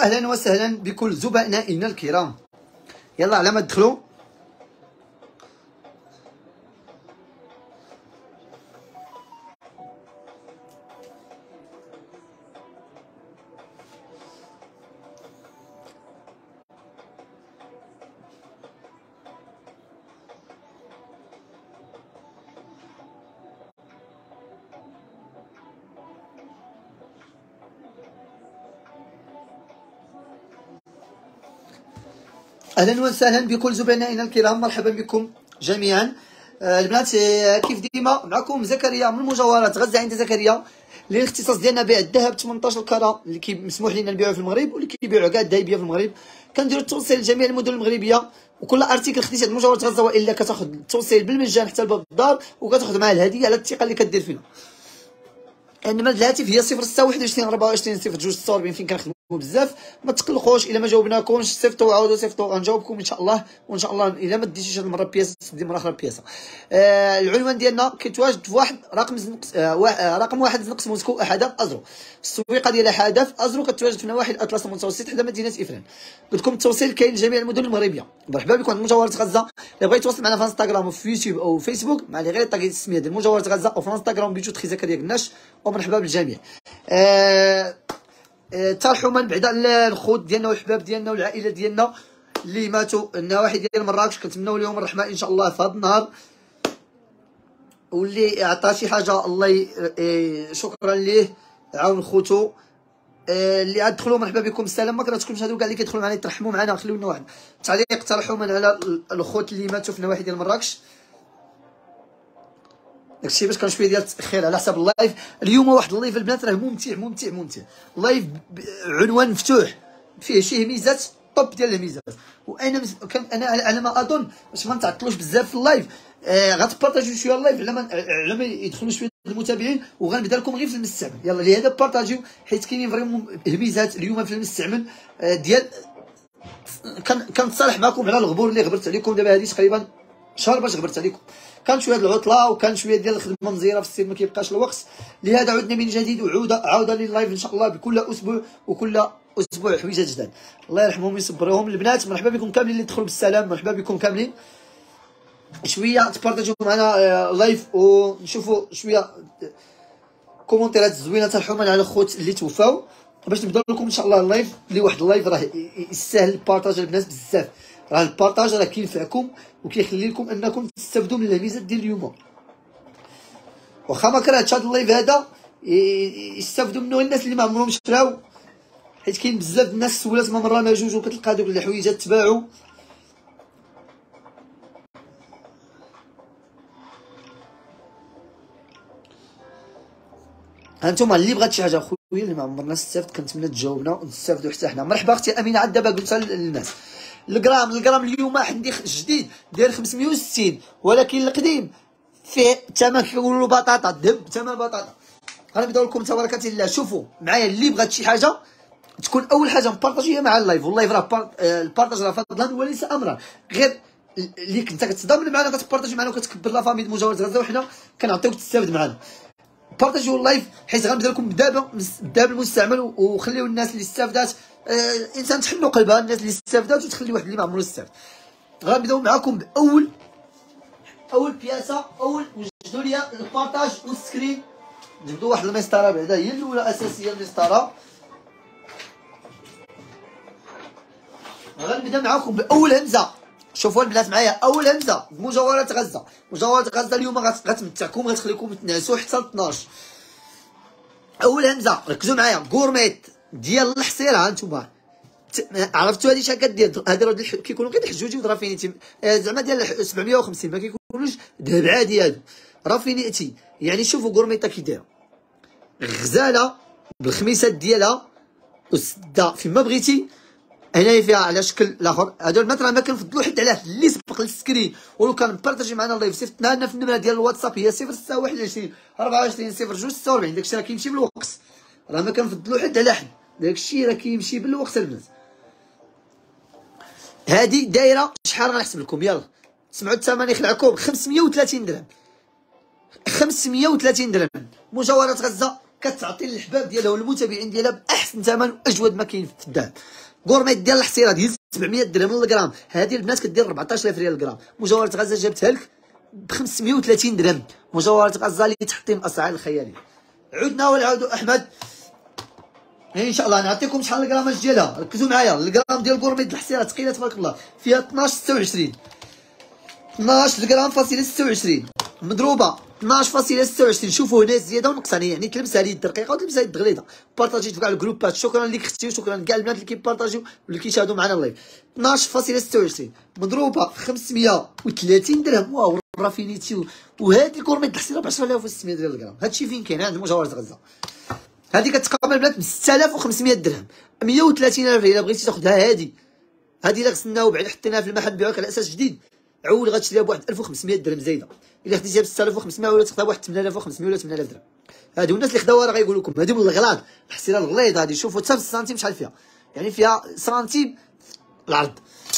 اهلا وسهلا بكل زبنائنا الكرام. يلا على ما تدخلوا. اهلا وسهلا بكل زبنائنا الكرام، مرحبا بكم جميعا. البنات كيف ديما معكم زكريا من مجوهرات غزه عند زكريا، اللي الاختصاص ديالنا بيع الذهب 18 كرة اللي مسموح لنا نبيعوه في المغرب، واللي كيبيعوا كاع الذهبيه في المغرب. كنديروا التوصيل لجميع المدن المغربيه، وكل ارتيكل خديتي عند مجوهرات غزه والا كتاخذ التوصيل بالمجان حتى لباب الدار، وكتاخذ معاه الهديه على الثقه اللي كدير فينا. انما الهاتف هي 0621 24 02 46. فين كنخدموا بزاف، ما تقلقوش الا ما جاوبناكمش صيفطوا وعاودوا صيفطوا غنجاوبكم ان شاء الله. وان شاء الله الا ما ديتيش هاد المره بياسه تدي مره اخرى بياسه. العنوان ديالنا كيتواجد في واحد رقم واحد زنقس موسكو احداث ازرو. السويقه ديال احداث ازرو كتواجد في نواحي الاطلس المتوسط حدا مدينه افران. قلت لكم التوصيل كاين لجميع المدن المغربيه. مرحبا بكم عند مجوهرات غزه. اللي بغى يتواصل معنا في انستغرام وفي يوتيوب او فيسبوك مع لي غير طاقي السميه ديال مجوهرات غزه، او في انستغرام بيجو تخي زكريا قناش. ومرحبا بالجميع. ترحوا من بعد الخوت ديالنا والحباب ديالنا والعائله ديالنا اللي ماتوا النواحي ديال مراكش، كنتمنوا لهم الرحمه ان شاء الله في هذا النهار. واللي عطى شي حاجه الله شكرا ليه، عاون خوتو. اللي عاد دخلوا مرحبا بكم. السلام، ما كرهتكمش هادو كاع اللي كيدخلوا معنا يترحموا معنا. خليو لنا واحد تعليق ترحموا من على الخوت اللي ماتوا في النواحي ديال مراكش. داكشي باش كان شويه ديال التاخير على حساب اللايف. اليوم واحد اللايف البنات راه ممتع ممتع ممتع. لايف عنوان مفتوح فيه شي ميزات طوب ديال الميزات. وانا انا على ما اظن باش ما نتعطلوش بزاف في اللايف، غتبارطاجيو شويه اللايف على ما يدخلوا شويه المتابعين، وغنبدا لكم غير في المستعمل. يلا لهذا بارطاجيو، حيت كاينين فريمون الميزات اليوم في المستعمل ديال. كنتصالح معكم على الغبور اللي غبرت عليكم دابا هذه تقريبا شهر باش غبرت عليكم. كان شويه ديال العطله وكان شويه ديال الخدمه مزيره في السير، ما كيبقاش الوقت. لهذا عدنا من جديد عوده لللايف ان شاء الله بكل اسبوع وكل اسبوع حويجات جداد. الله يرحمهم ويصبرهم. البنات مرحبا بكم كاملين اللي دخلوا بالسلام، مرحبا بكم كاملين. شويه تبارطاجيو معنا لايف ونشوفوا شويه كومونتيرات زوينه ترحما على الخوت اللي توفاو، باش نبداو لكم ان شاء الله اللايف. اللي واحد اللايف راه يستاهل البارطاج البنات بزاف. راه البارطاج راه كينفعكم وكيخلي لكم انكم تستافدوا من الميزات ديال اليوم. واخا ما كرهتش هذا اللايف هذا يستافدوا منه الناس اللي ما عمرهم شراو، حيت كاين بزاف الناس سولات ما مره ما جوج وكتلقى دوك الحويجات تباعوا. هانتوما اللي بغات شي حاجه خويا اللي ما عمرنا استفدت كنتمنى تجاوبنا ونستافدوا حتى حنا. مرحبا اختي امينه، عاد دابا قلتها للناس. الجرام اليوم عندي جديد داير 560، ولكن القديم فيه الثمن كيقولوا له بطاطا دب ثمن بطاطا. غنبداو لكم تبارك الله. شوفوا معايا اللي بغات شي حاجه تكون اول حاجه مبارطاجيه مع اللايف. واللايف راه البارطاج راه فضلا وليس امرا، غير اللي كنت كتضامن معنا كتبارطاجي معنا وكتكبر لا فامي مجاورات غزه، وحنا كنعطيوك تستافد معنا. بارطاجيو اللايف حيت غنبدا لكم دابا المستعمل، وخليو الناس اللي استافدات. الانسان تحنوا قلبها الناس اللي استافدات وتخلي واحد اللي ما عمرو استافد. غنبداو معاكم باول بياسه. وجدوا لي البارطاج والسكرين. جبدوا واحد المسطره بعدا هي الاولى اساسيه المسطره. غنبدا معاكم باول همزه. شوفوا البنات معايا اول همزه مجوهرات غزه. مجوهرات غزه اليوم غتمتعكم، غتخليكم تنعسوا حتى 12. اول همزه ركزوا معايا، غورميت ديال الحصيره. ها انتم عرفتوا هذه شحال كدير؟ هادو كيكونوا غير الحجوجي ودرافينيتي، زعما ديال 750، ما كيكونوش ذهب عادي. هادو رافينيتي يعني. شوفوا غورميطه كي دايره، غزاله بالخميسات ديالها وسده فيما بغيتي. هنايا فيها على شكل الاخر. هادو البنات راه ما كنفضلوا حد على اللي سبق للسكرين. ولو كان مبارطاجي معنا اللايف صيفطنا لنا في النمره ديال الواتساب هي 0621 24 02 46. داكشي راه كيمشي بالوقت، راه ما كنفضلوا حد على حد. داكشي راه كيمشي بالوقت البنات. هادي دايره شحال غنحسب لكم؟ يلا سمعوا الثمن يخلعكم. 530 درهم. 530 درهم مجوهرات غزه كتعطي للحباب ديالها والمتابعين ديالها باحسن ثمن واجود ما كاين في الذهب. غورميت ديال الحصيره ديال 700 درهم للغرام، هذه البنات كدير 14000 ريال للغرام. مجوهرات غزه جابتها لك ب 530 درهم. مجوهرات غزه اللي تحطيم الاسعار الخياليه. عدنا ونعاودوا احمد ان شاء الله. نعطيكم شحال الغراماج ديالها، ركزوا معايا. الغرام ديال غورميت الحصيره ثقيله تبارك الله، فيها 12 الغرام فاصله 26 مضروبه 12.26. شوفوا هنا الزياده والنقصان، يعني تلبسها اليد الرقيقه وتلبسها اليد الغليظه. بارطاجي في كاع الجروبات. شكرا لك اختي وشكرا لكاع البنات اللي كيبارطاجيو واللي كيشاهدوا معنا اللايف. 12.26 مضروبه في 530 درهم. واو رافينيتي. وهذه غورميت الحصيره ب 10600 ديال الغرام. هادشي فين كاين؟ عند مجوهرات غزه. هذه كتقام البنات ب 6500 درهم، 130,000 الا بغيتي تاخذها. هذه الا غسلناها وبعد حطيناها في المحل نبيعوها على اساس جديد، عول غتشريها بواحد 1500 درهم زايده. الا خديتيها ب 6500 ولا تاخذها بواحد 8500 ولا 8000 درهم. هادو الناس اللي خداوها راه غايقول لكم هادو من الغلاض. الحصيره الغليظه هادي شوفوا حتى السنتيم شحال فيها، يعني فيها سنتيم العرض.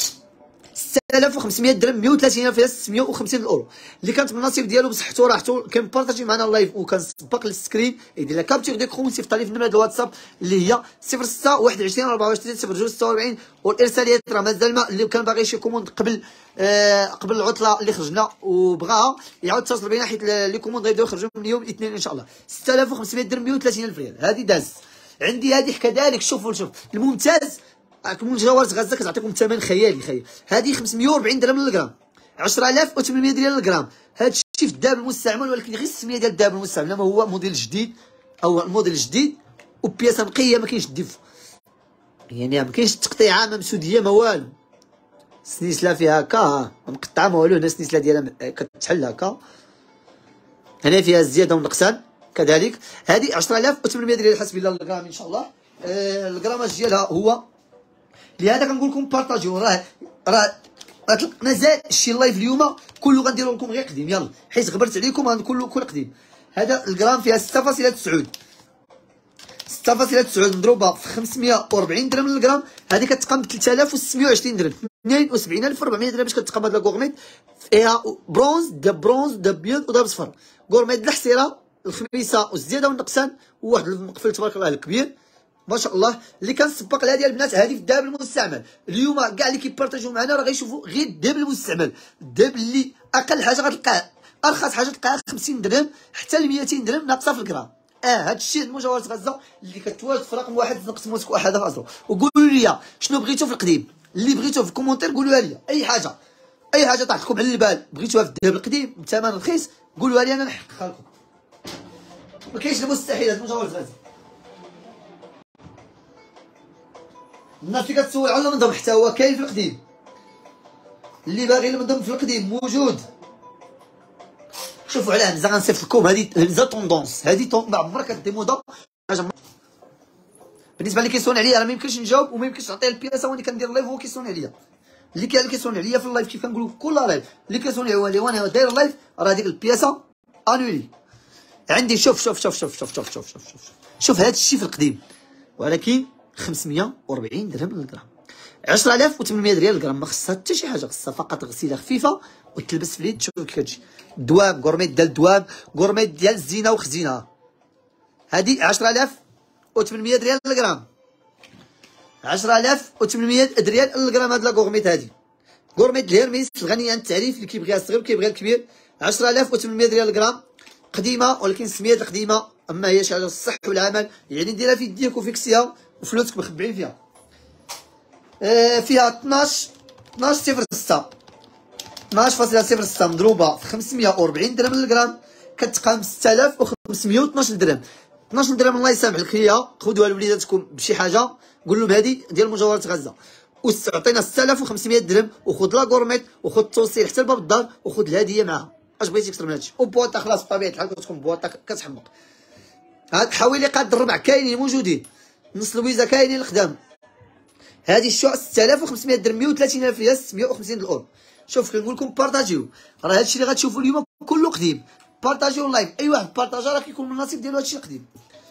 6500 درهم، 130 فيها 650 الاورو. اللي كانت من النصيب ديالو بصحته راحته كنبارطاجي معنا اللايف وكنسبق للسكرين، يدير لها كابتور ديكرون ويصيفط لي في نمره الواتساب اللي هي 06 21 24 02 46. والارساليات راه مازال اللي كان باغي شي كوموند قبل العطله اللي خرجنا وبغاها يعاود اتصل بينا، حيت لي كوموند غيبداو يخرجوا من اليوم الاثنين ان شاء الله. 6500 درهم، 130,000 ريال. هذه داز عندي. هذه كذلك شوفوا الممتاز. مجوهرات غزه كتعطيكم ثمن خيالي. هذه 540 درهم للغرام، 10800 ريال للغرام. هذا الشيء في الذهب المستعمل، ولكن غير السميه ديال الذهب المستعمل، ما هو موديل جديد او الموديل الجديد وبياسه نقيه. ما كاينش الديف، يعني ما كاينش التقطيعه، ما مسوديه ما والو. السنيسله فيها هكا ما مقطعه ما والو. هنا السنيسله ديالها كتحل هكا. هنا فيها الزياده والنقصان كذلك. هذه 10800 ريال حسب الله الغرام ان شاء الله. الغراماج ديالها هو، لهذا كنقول لكم بارطاجيو. راه مازال شي لايف اليوم كله غنديرو لكم غير قديم، يلا حيت غبرت عليكم غنكون كل قديم. هذا الغرام فيها 6.9 مضروبه في 540 درهم للغرام. هذه كتقام ب 3620 درهم، 72400 درهم باش كتقام هاد لاكورميت. فيها برونز، دا بيض ودا بصفر. كورميت الحصيره الخميسه والزياده والنقصان، وواحد المقفل تبارك الله الكبير ما شاء الله اللي كنسبق لها ديال البنات. هذه في الذهب المستعمل. اليوم كاع اللي كيبارطاجيو معنا راه غيشوفوا غير الذهب المستعمل. الذهب اللي اقل حاجه غتلقاه، ارخص حاجه تلقاها 50 درهم حتى ل 200 درهم ناقصه في الغرام. هذا الشيء المجوهرات غزه اللي كتواجد في رقم 1 نقص موسكو 1 في اصله. وقولوا لي شنو بغيتو في القديم، اللي بغيتو في الكومونتير قولوها لي. اي حاجه طاحت لكم على البال بغيتوها في الذهب القديم بثمن رخيص قولوها لي انا نحققها لكم. ما كاينش المستحيلات مجوهرات غزه. الناس اللي كتسول على المنظم حتى هو كاين في القديم، اللي باغي المنظم في القديم موجود. شوفوا على همزه غنصيفط لكم، هذه همزه طوندونس، هذه ما عمرها كدي موضه. بالنسبه اللي كيسون عليا راه ما يمكنش نجاوب وما يمكنش نعطيه البياسه وانا كندير اللايف وهو كيسون عليا. اللي كيسون عليا في اللايف كيف كنقولوا كل لايف اللي كيسون عليا وانا داير اللايف راه ديك البياسه انولي عندي. شوف هذا الشيء في القديم، ولكن 540 درهم للغرام، 10800 ريال للغرام. ما خصها حتى شي حاجه، خصها فقط غسيله خفيفه وتلبس في اليد. شوف كيف كتجي دواب. غورميت ديال الدواب، غورميت ديال الزينه وخزينه. هذه 10800 ريال للغرام، 10800 ريال للغرام. هاد لا غورميت هادي غورميت الهيرميس الغنيه عن التعريف، اللي كيبغيها الصغير وكيبغيها الكبير. 10800 ريال للغرام، قديمه ولكن سميات القديمه، اما هي على الصح والعمل، يعني ديرها في يديك وفيكسيها وفلوسك مخبعين فيها. فيها 12.06 مضروبه في 540 درهم للغرام، كتقام 6512 درهم. 12 درهم الله يسامح لك هي، خذوها لوليداتكم بشي حاجه، قول لهم هذه ديال مجوهرات غزه. وعطينا 6500 درهم، وخذ لا غورميت وخذ التوصيل حتى لباب الدار وخذ الهديه معاها. اش بغيتي اكثر من هادشي؟ وبواطه خلاص بطبيعه الحال كتكون بواطه كتحمق. هاد حويلقات الربع كاينين موجودين، نص لويزه كاينين الخدام. هذه الشوع 6500 درهم، 130,000 ريال، 650 الاورو. شوف كنقول لكم بارطاجيو، راه هادشي اللي غتشوفوا اليوم كله قديم. بارطاجيو اللايف، اي واحد بارطاجا راه كيكون من النصيب ديالو هادشي القديم.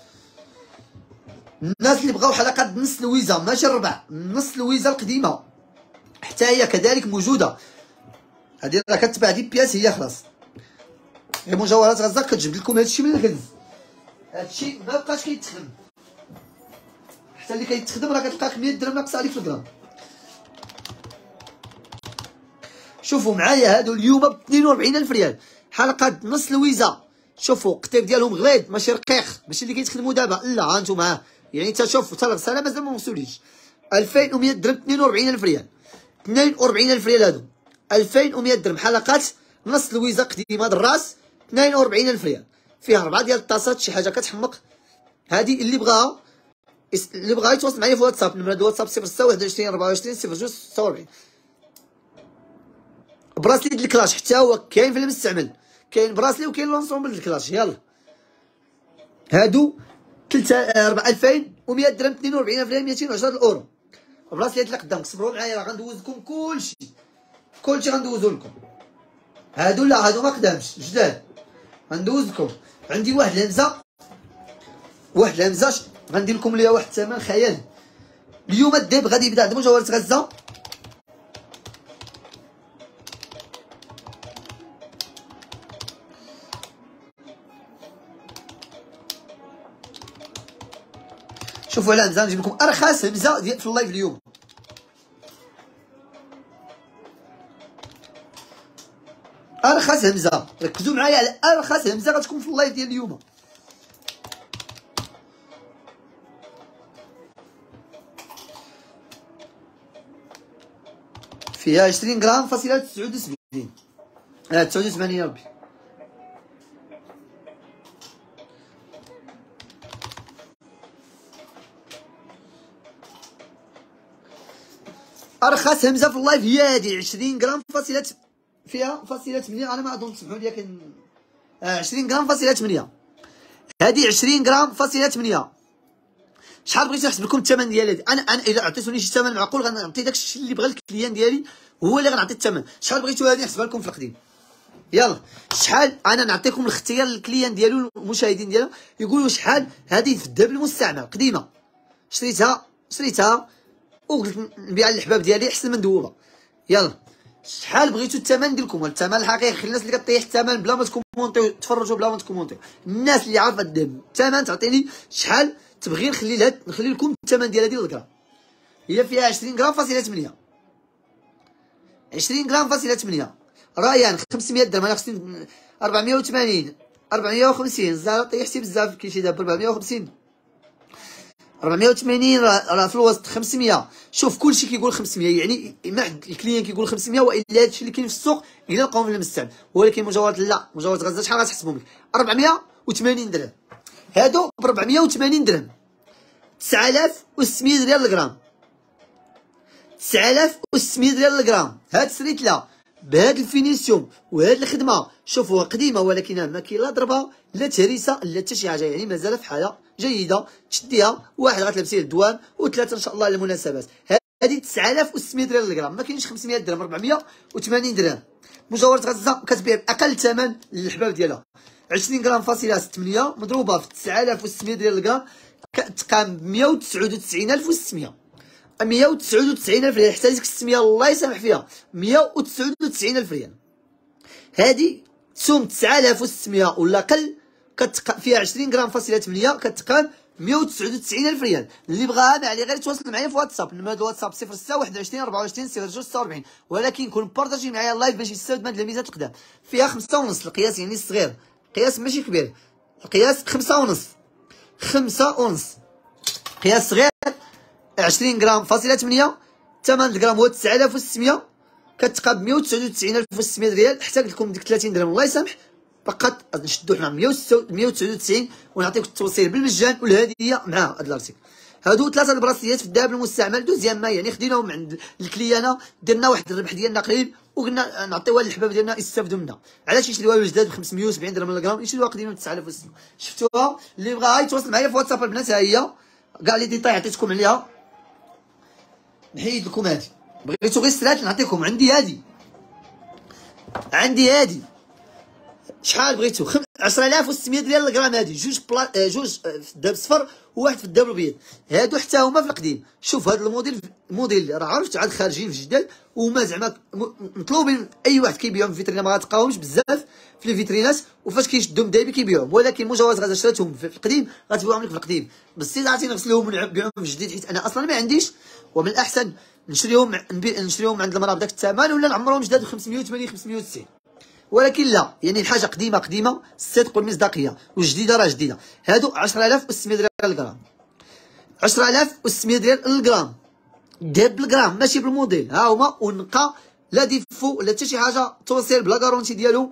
الناس اللي بغاو حلقات نص لويزه ماشي الربع، نص لويزه القديمه حتى هي كذلك موجوده. هذه راه كتباع دي بياس هي خلاص. غير مجوهرات غزه كتجبد لكم هادشي من الكنز. هادشي ما بقاش كيتخدم، حتى اللي كيتخدم راه كتلقاك 100 درهم ناقص عليك في الغرام. شوفوا معايا هادو اليوم ب 42000 ريال، حلقه نص لويزا. شوفوا القطيف ديالهم غليظ ماشي رقيق، ماشي اللي كيتخدموا دابا، لا ها انتم معاه. يعني انت شوف حتى الغساله مازال ما وصلوليش. 2100 درهم 42000 ريال، 42000 ريال هادو، 2100 درهم حلقات نص لويزا قديمه الراس، 42000 ريال. فيها 4 ديال الطاسات، شي حاجه كتحمق. هادي اللي بغاها يتواصل معايا في واتساب، نمرة الواتساب 06 21 24 02 46. براسلي د الكلاش حتى هو كاين في المستعمل، كاين براسلي وكاين لونسومبل د الكلاش. يلا هادو 2100 درهم 42000 ريال 210 الاورو. براسلي هاد اللي قدامك، صبروا معايا راه غندوز لكم كلشي غندوزو لكم. هادو لا هادو ما قدامش جداد، غندوز لكم. عندي واحد الهمزه غندير لكم ليها واحد الثمن خيالي. اليوم الديب غادي يبدا عند مجوهرة غزة. شوفوا على همزه نجيب لكم ارخص همزه في اللايف اليوم. ارخص همزه، ركزوا معايا على ارخص همزه غتكون في اللايف ديال اليوم. فيها 20 غرام فاصلة 79 89 يا ربي. ارخص همزه في اللايف هي هادي 20 غرام فاصلة، فيها فاصلة 8. انا ما اظن تسمحوا لي كان 20 غرام فاصلة 8. هادي 20 غرام فاصلة 8. شحال بغيت نحسب لكم الثمن ديال هادي؟ انا الا عطيتوني شي ثمن معقول غنعطي داكشي اللي بغا الكليان ديالي، هو اللي غنعطي الثمن. شحال بغيتو هادي نحسبها لكم في القديم. يلا شحال انا نعطيكم الاختيار للكليان ديالو والمشاهدين ديالو يقولوا شحال هادي في الذهب المستعمل قديمه شريتها وقلت نبيعها للحباب ديالي احسن من ندوبها. يلا شحال بغيتو الثمن ديالكم، الثمن الحقيقي. الناس اللي كطيح الثمن بلا ما تكومونتيو، تفرجوا بلا ما تكومونتيو. الناس اللي عارفه الذهب الثمن تعطيني شحال تبغي نخلي لكم الثمن ديال هذه الغرام. هي فيها 20 غرام فاصلة 8، 20 غرام فاصلة 8. ريان 500 درهم، انا خصني 480 450 زعما طيحتي بزاف. كاين دابا 450 480 راه في الوسط 500. شوف كلشي كيقول 500، يعني ما حد الكليان كيقول 500 والا هادشي اللي كاين في السوق الا لقاو في المستعمل. ولكن مجوهرات لا، مجوهرات غزه شحال غتحسبهم لك؟ 480 درهم. هادو ب 480 درهم 9600 ريال الغرام، 9600 ريال الغرام. هاد سريت لها بهاد الفينيسيون وهاد الخدمه. شوفوها قديمه ولكنها ما كاين لا ضربه لا تهريسه لا حتى شي حاجه، يعني مازال في حاله جيده. تشديها واحد غتلبسيه للدوام وثلاثه ان شاء الله للمناسبات. هادي 9600 ريال الغرام، ما كاينش 500 درهم، 480 درهم. مجوهرة غزه كتبيع باقل ثمن للحباب ديالها. 20 غرام فاصلة 8 مضروبه في 9600 ريال الغرام كتقام ب 199600. 199000 ريال، حتى ديك 600 الله يسامح فيها 199000 ريال. هادي تسوم 9600 ولا قل، فيها 20 غرام فاصلة 8 كتقام 199000 ريال. اللي بغاها ما عليه غير يتواصل معايا في واتساب، نمرة الواتساب 06 21 24 02 46. ولكن كون بارطاجي معايا اللايف باش يستافد من هاد الميزات القدام. فيها 5 ونص القياس، يعني صغير، قياس ماشي كبير، القياس 5 ونص، 5 ونص قياس صغير. 20 غرام فاصلة 8، ثمن الغرام هو 9600، كتقام ب 199600 ريال. حتى قلت لكم ديك 30 درهم الله يسامح، فقط نشدو حنا 199 ونعطيك التوصيل بالمجان والهديه مع هاد الارتيكل. هادو 3 البراسيات في الذهب المستعمل دوزيام ما، يعني خديناهم من عند الكليانه، درنا واحد الربح ديالنا قليل وقلنا نعطيوها للحباب ديالنا يستافدوا منها. علاش يشريوها الجداد ب 570 درهم الغرام، يشريوها قديمه ب 9600. شفتوها؟ اللي بغاها يتواصل معايا في واتساب البنات. ها هي كاع لي ديتاي عطيتكم عليها. نحيد لكم هادي، بغيتو غير السلات نعطيكم. عندي هادي شحال بغيتو 10600 ريال الغرام. هادي جوج في الذهب الصفر وواحد في الذهب الابيض. هادو حتى هما في القديم. شوف هاد الموديل راه عرفت عاد خارجين في جداد وما زعما مطلوبين. اي واحد كيبيعهم في الفيترينا، ما غتلقاهمش بزاف في الفيترينات، وفاش كيشدهم دايما كيبيعوهم. ولكن مجوهرات غادا شريتهم في القديم غتبيعهم لك في القديم. بس عرفتي نغسلوهم ونبيعهم في الجديد، حيت انا اصلا ما عنديش. ومن الاحسن نشريهم عند المراه بداك الثمن، ولا نعمرهم جداد ب 580 560. ولكن لا، يعني الحاجه قديمه الصدق والمصداقيه، والجديده راه جديده. هادو 10600 ريال الغرام. 10600 ريال الغرام دهب بالغرام، ماشي بالموديل. ها هما ونقى، لا ديفو لا حتى شي حاجه، توصيل بلا كارونتي ديالو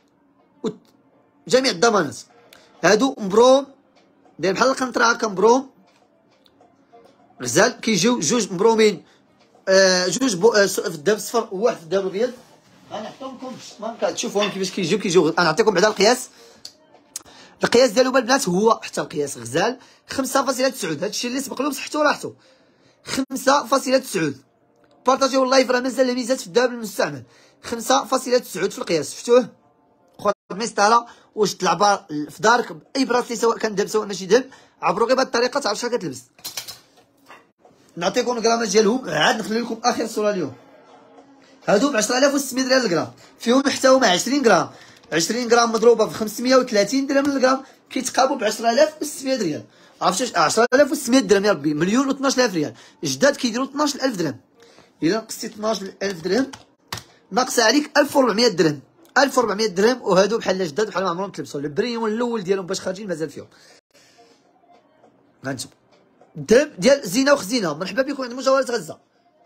جميع الضمانات. هادو مبروم داير بحال القنطره هكا، مبروم غزال. كيجيو جوج مبرومين، جوج في الذهب الصفر وواحد في الذهب الابيض. غنعطيهم لكم ما كتشوفوهم كيفاش كيجيو. انا نعطيكم بعدا القياس. القياس ديالو البنات هو حتى القياس غزال 5.9. هادشي اللي سبق لهم صحتو راحتو 5.9. بارطاجيو اللايف، راه مازال ميزات في الذهب المستعمل 5.9 في القياس. شفتوه خويا مسطاله؟ واش تلعب في دارك باي براسلي، سواء كان ذهب سواء ماشي ذهب، عبروا غير بهاد الطريقه تعرف شحال كتلبس. نعطيكم الغرامات ديالهم، عاد نخلي لكم اخر صوره اليوم. هادو ب 10600 ريال الغرام، فيهم حتى هما 20 غرام. 20 غرام مضروبه في 530 درهم للغرام كيتقابوا ب 10600 ريال. عرفتي 10600 درهم يا ربي، مليون و12000 ريال. جداد كيديروا 12000 درهم. الا نقصتي 12000 درهم ناقصه عليك 1400 درهم. 1400 درهم، وهادو بحال جداد بحال ما عمرهم تلبسوا. البريم الاول ديالهم باش خارجين مازال فيهم. هانتوما الذهب ديال زينه وخزينه. مرحبا بكم عند مجوهرات غزه.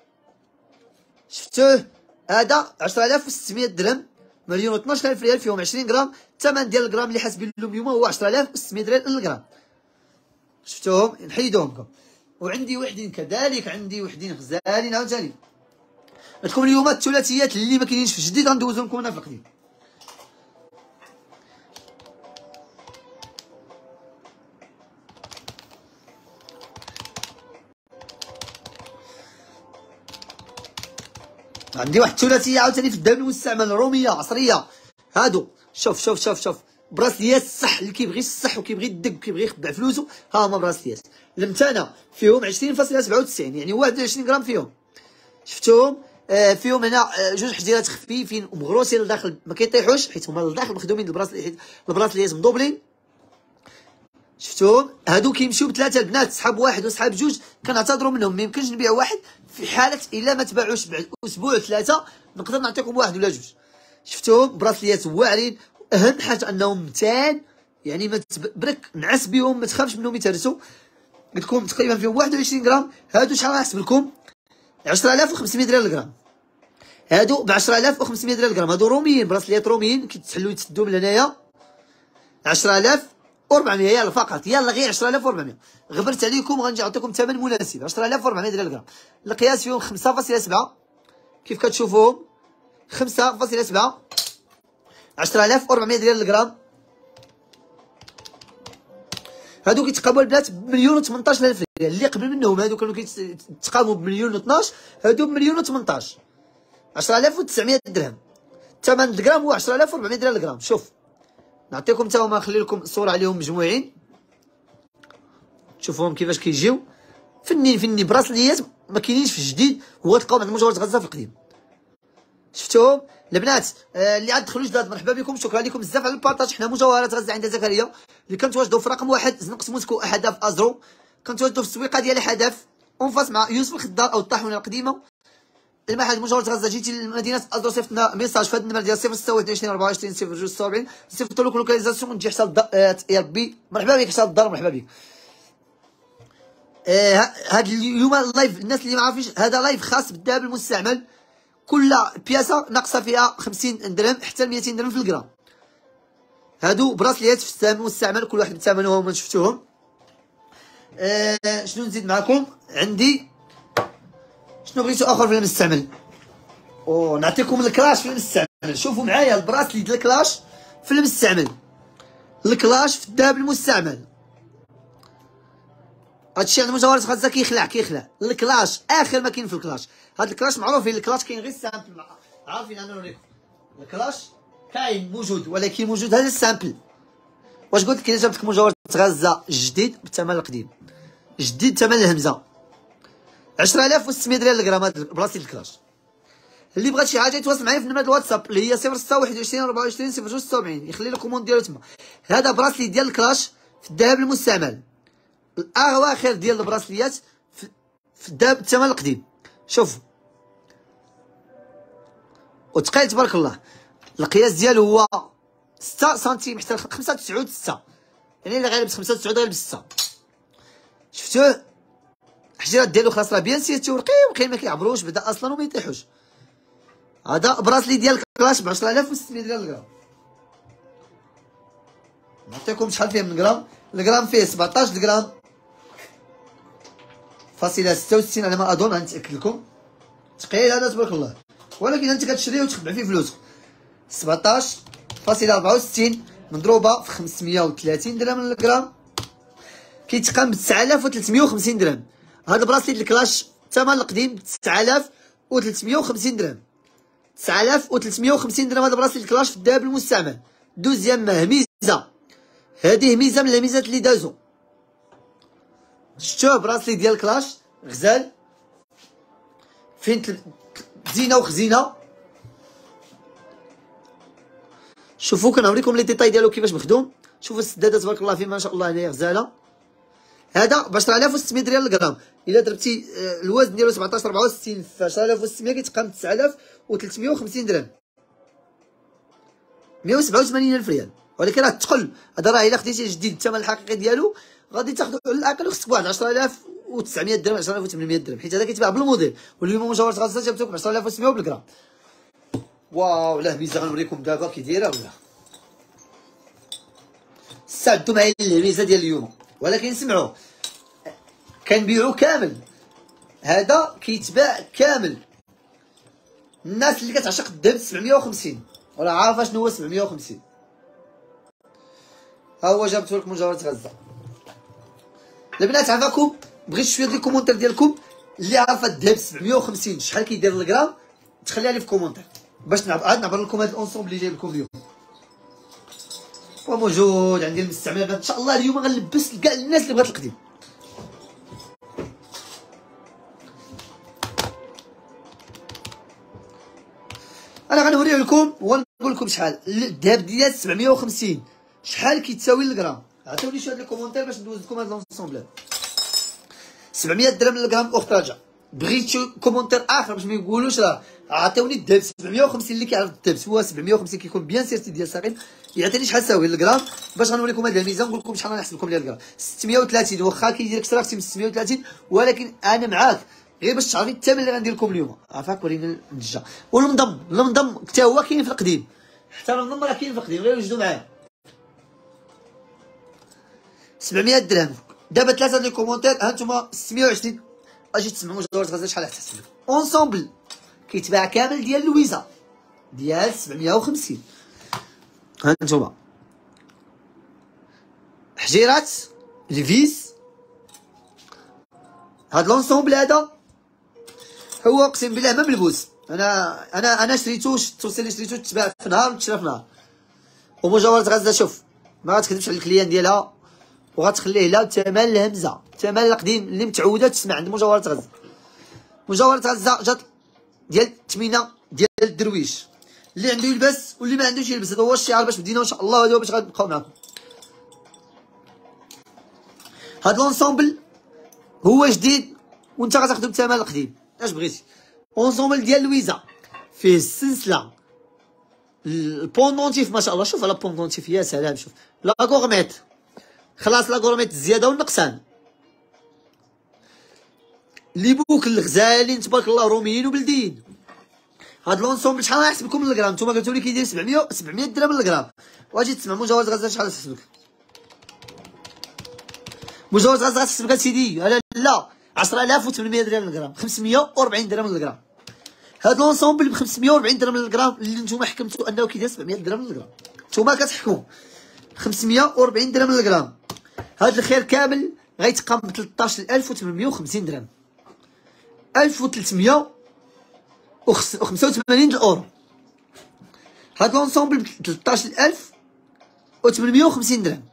شفتوه؟ هذا 10600 درهم، مليون و12000 ريال، فيهم 20 غرام. الثمن ديال الغرام اللي حاسبين لهم اليوم هو 10600 ريال للغرام. شفتوهم؟ نحيدوهم لكم. وعندي وحدين كذلك، عندي وحدين غزالين عاوتاني. عندكم اليوم الثلاثيات اللي ما كاينينش في الجديد غندوزهم لكم هنا في القديم. عندي واحد الثلاثيه عاوتاني في الذهب المستعمل، روميه عصريه. هادو شوف شوف شوف شوف براسليات الصح، اللي كيبغي الصح وكيبغي الدق وكيبغي يخبع فلوسه، ها هما براسليات المتانه. فيهم 20.97، يعني 21 غرام فيهم. شفتوهم؟ فيهم هنا جوج حجيرات خفيفين ومغروسين لداخل، ما كيطيحوش حيت هما لداخل مخدومين البراسليات مدوبلين. شفتوهم؟ هادو كيمشيو بثلاثه البنات، صحاب واحد وصحاب جوج كنعتذروا منهم، ما يمكنش نبيع واحد. في حاله الا ما تباعوش بعد اسبوع ثلاثه نقدر نعطيكم واحد ولا جوج. شفتوهم؟ براسليات واعرين. اهم حاجه انهم متان، يعني ما برك نعس بهم، ما تخافش منهم يتهرسوا. قلت لكم تقريبا فيهم 21 غرام. هادو شحال غنحسب لكم؟ 10500 ريال الغرام. هادو ب 10500 ريال الغرام. هادو روميين، براسليات روميين كيتحلوا يتسدوا من هنايا. 10400 يلا فقط، يلا غير 10400. غبرت عليكم، غنجي نعطيكم ثمن مناسب. 10400 ريال الغرام. القياس فيهم 5.7 كيف كتشوفوهم، 5.7. 10400 ريال الغرام. هادو كيتقابوا البنات بمليون و18000 ريال. اللي قبل منهم هادو كانوا كيتقابوا بمليون و12، هادو بمليون و18. 10900 درهم. ثمن الغرام هو 10400 ريال الغرام. شوف نعطيكم حتى هما، نخلي لكم الصوره عليهم مجموعين تشوفوهم كيفاش كيجيو. فنين براسليات ما كاينينش في الجديد، هو تلقاوهم عند مجوهرات غزه في القديم. شفتوهم البنات؟ اللي عاد دخلوا جداد مرحبا بكم، شكرا لكم بزاف على البارطاج. حنا مجوهرات غزه عند زكريا، اللي كنتواجدوا في رقم 1 زنقة موسكو احداث ازرو. كنتواجدوا في السويقه ديال حدث اونفاس مع يوسف الخضار او الطاحونه القديمه. المعهد مجوهرات غزه، جيتي لمدينه ازرو صيفطنا ميساج في هذا النمر ديال 026 24 072 صيفط لك لوكاليزاسيون تجي حتى يا ربي. مرحبا بك حتى الدار، مرحبا بك. هاد اليوم اللايف الناس اللي ما عارفينش، هذا لايف خاص بالذهب المستعمل. كل بياسه ناقصه فيها 50 درهم حتى 200 درهم في الجرام. هادو براسليات في الثمن المستعمل، كل واحد بثمنه هما شفتوهم. شنو نزيد معكم؟ عندي شنو بغيتو اخر في المستعمل؟ نعطيكم الكلاش في المستعمل. شوفوا معايا البراسلي ديال الكلاش في المستعمل. الكلاش في الذهب المستعمل، هادشي عند مجوهرات غزه كيخلع الكلاش اخر ما كاين في الكلاش. هاد الكلاش معروفين، الكلاش كاين غير سامبل، عارفين انا نوريكم الكلاش كاين موجود، ولكن موجود هذا السامبل. واش قلت لك؟ الا جابت لك مجوهر غزه جديد بالثمن القديم، جديد ثمن الهمزه 10600 ريال الغرام. هاد بلاصه الكراش. اللي بغات شي حاجه يتواصل معايا في نمره الواتساب اللي هي 0621 24 076، يخلي لك كوموند ديالو تما. هذا براسلي ديال الكراش في الذهب المستعمل، الاواخر ديال البراسليات في الذهب الثمن القديم. شوف وتقال تبارك الله. القياس ديالو هو 6 سنتيم حتى 95 6، يعني الا غالبت 95 غالب 6. شفتوه الحجيرات ديالو خلاص راه بيان سيرتي ورقيق، ما كيعبروش بدا اصلا وما يطيحوش. هذا براسلي ديال كلاش ب 10600 ريال الغرام. نعطيكم شحال فيه من غرام. الغرام فيه 17 غرام فاصله 66 على ما اظن، غنتاكد لكم. ثقيل هذا تبارك الله، ولكن انت كتشريه وتخبع فيه فلوسك. 17.64 مضروبه في 530 درهم للغرام، كيتقام ب 9350 درهم. هذا براسليت الكلاش الثمن القديم 9350 درهم. 9350 درهم هذا براسليت الكلاش في الذهب المستعمل. دوزيام ميزه، هذه ميزه من الميزات اللي دازو. شفتوه براسليت ديال الكلاش غزال فين زينه وخزينه. شوفوا كنوريكم لي ديتاي ديالو كيفاش مخدوم. شوفوا السداده تبارك الله فيه ما شاء الله هنايا غزاله. هذا ب 10600 ريال الغرام. الا درتي الوزن ديالو 17 64 في 10600 كيتقام 9350 درهم، 187 الف ريال. ولكن راه تقل. هذا راه الا خديتي جديد الثمن الحقيقي ديالو غادي تاخذو على الاقل خصك بواحد 10900 درهم 10800 درهم، حيت هذا كيتباع بالموديل. واليوم مجوهرات غزه جابتو ب 10600 بالغرام. واو لا ميزه غنوريكم دابا كي دايره ولا. استعدوا معايا للميزه ديال اليوم. ولكن سمعوا كنبيعو كامل، هذا كيتباع كامل. الناس اللي كتعشق الذهب 750 وراه عارفه شنو هو 750. ها هو جابت لكم مجوهرات غزه. البنات عافاكم، بغيت شويه ديال الكومونتير ديالكم اللي عارفه الذهب 750 شحال كيدير الغرام تخليها لي في الكومونتير باش نعبر لكم هذا الانسومبل اللي جايب لكم اليوم. وموجود عندي المستعمل ان شاء الله. اليوم غنلبس لكاع الناس اللي بغات القديم. انا غنوريه لكم ونقول لكم شحال الذهب ديال 750 شحال كيتساوي للغرام. عطيوني شويه ديال الكومونتير باش ندوز لكم هذا الانسومبل. 700 درهم للغرام اخت رجاء. بغيتو كومونتير اخر باش ما يقولوش راه عطيوني الذهب 750. اللي كيعرف الذهب هو 750 كيكون بيان سيرتي ديال ساقين يعطيني شحال ساوي للغرام باش غنوريكم هذه الميزه ونقول لكم شحال غنحسب لكم ديال الغرام. 630 واخا كيدير اكثر اختي من 630، ولكن انا معاك غير باش تعرفي الثمن اللي غندير لكم اليوم. عافاك ورينا الدجا. والمنضم حتى هو كاين في القديم، حتى المنضم راه كاين في القديم غير وجدوا معاه. 700 درهم. دابا ثلاثه ديال الكومونتير ها انتم 620. اجي تسمعوا مجوهرات غزه شحال غتحسب لكم. اونسومبل كيتباع كامل ديال لويزا ديال 750. ها انتم حجيرات الفيس. هاد لونسومبل هذا هو اقسم بالله ما ملبوس. انا شريتو، التوصيل اللي شريتو تباع في نهار وتشرى في نهار. ومجوهرات غزه شوف ما غتكذبش على الكليان ديالها وغتخليه لا ثمن الهمزه، ثمن القديم اللي متعوده تسمع عند مجوهرات غزه. مجوهرات غزه جات ديال الثمينه ديال الدرويش، اللي عنده يلبس واللي ما عندوش يلبس. هذا هو الشعار باش بدينا ان شاء الله، هذا هو باش غنبقاو معاكم. هاد لونسومبل هو جديد وانت غتاخدو بالثمن القديم اش بغيتي. اونسومبل ديال لويزا فيه السلسله البوندونتيف ما شاء الله. شوف على البوندونتيف يا سلام. شوف لا غورميت خلاص، لا غورميت الزياده والنقصان. لي بوكل غزالين تبارك الله روميين وبلديين. هاد لونسومبل شحال غيحسب لكم للغرام؟ نتوما قلتوا لي كيدير 700 درهم للغرام. واجي تسمع مجوهرات غزه شحال غتحسب لك؟ مجوهرات غزه غتحسب لك سيدي لا 10800 درهم للغرام، 540 درهم للغرام. هاد لونسومبل ب 540 درهم للغرام اللي نتوما حكمتوا انه كيدير 700 درهم للغرام. نتوما كتحكموا 540 درهم للغرام. هاد الخير كامل غيتقام ب 13850 درهم، 1385 الاورو. هاد لونسومبل ب 13850 درهم.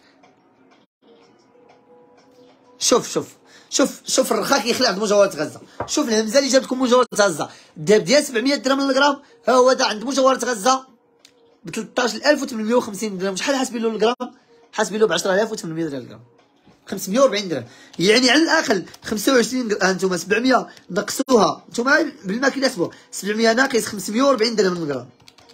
شوف الرخا كيخلع عند مجوهرات غزه. شوف الهمزه اللي جابت لكم مجوهرات غزه، الذهب ديال 700 درهم للغرام، ها هو دا عند مجوهرات غزه ب 13850 درهم. شحال حاسبين له الغرام؟ حاسبين له ب 10800 درهم الغرام، 540 درهم. يعني على الاقل 25 انتم 700 نقصوها انتم بالماكينه حسبوها، 700 ناقص 540 درهم للغرام،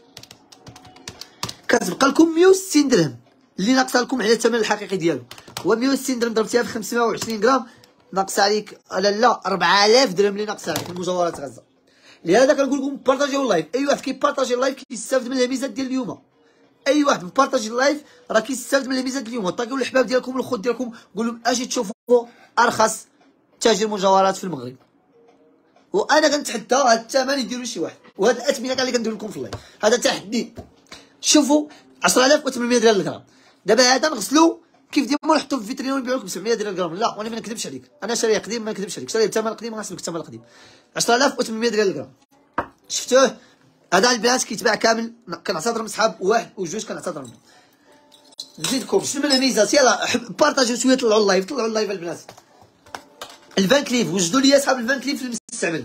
كتبقى لكم 160 درهم اللي ناقصه لكم على الثمن الحقيقي ديالو. هو 160 درهم ضربتيها في 520 غرام ناقص عليك لا 4000 درهم اللي ناقص عليك المجوهرات غزه. لهذا كنقول لكم بارطاجيو اللايف، اي واحد كيبارطاجي اللايف كيستافد من الهميزات ديال اليوم. اي واحد مبارطاجي اللايف راه كيستافد من الهميزات اليوم. طاقوا الحباب ديالكم والخوت ديالكم، قول لهم اجي تشوفوا ارخص تاجر مجوهرات في المغرب. وانا كنتحدى هذا الثمن يديروا شي واحد، وهذا الاثمنه كاع اللي كندير لكم في اللايف هذا تحدي. شوفوا 10800 درهم للغرام. دابا هذا نغسلو كيف ديما نحطو في فيترين ونبيعو لكم ب 700 درهم للغرام. لا وانا ما نكذبش عليك، انا شاريه قديم ما نكذبش عليك، شاريه بثمن قديم غنحسبك الثمن قديم. 10800 درهم للغرام. شفتوه؟ هذا البنات كيتباع كامل. كنعتذر من صحاب واحد وجوج كنعتذر منهم. نزيدكم شنو من الميزات؟ يلاه بارطاجيو شويه، طلعوا اللايف طلعوا اللايف البنات. الفان كليف وجدوا لي اصحاب الفان كليف في المستعمل.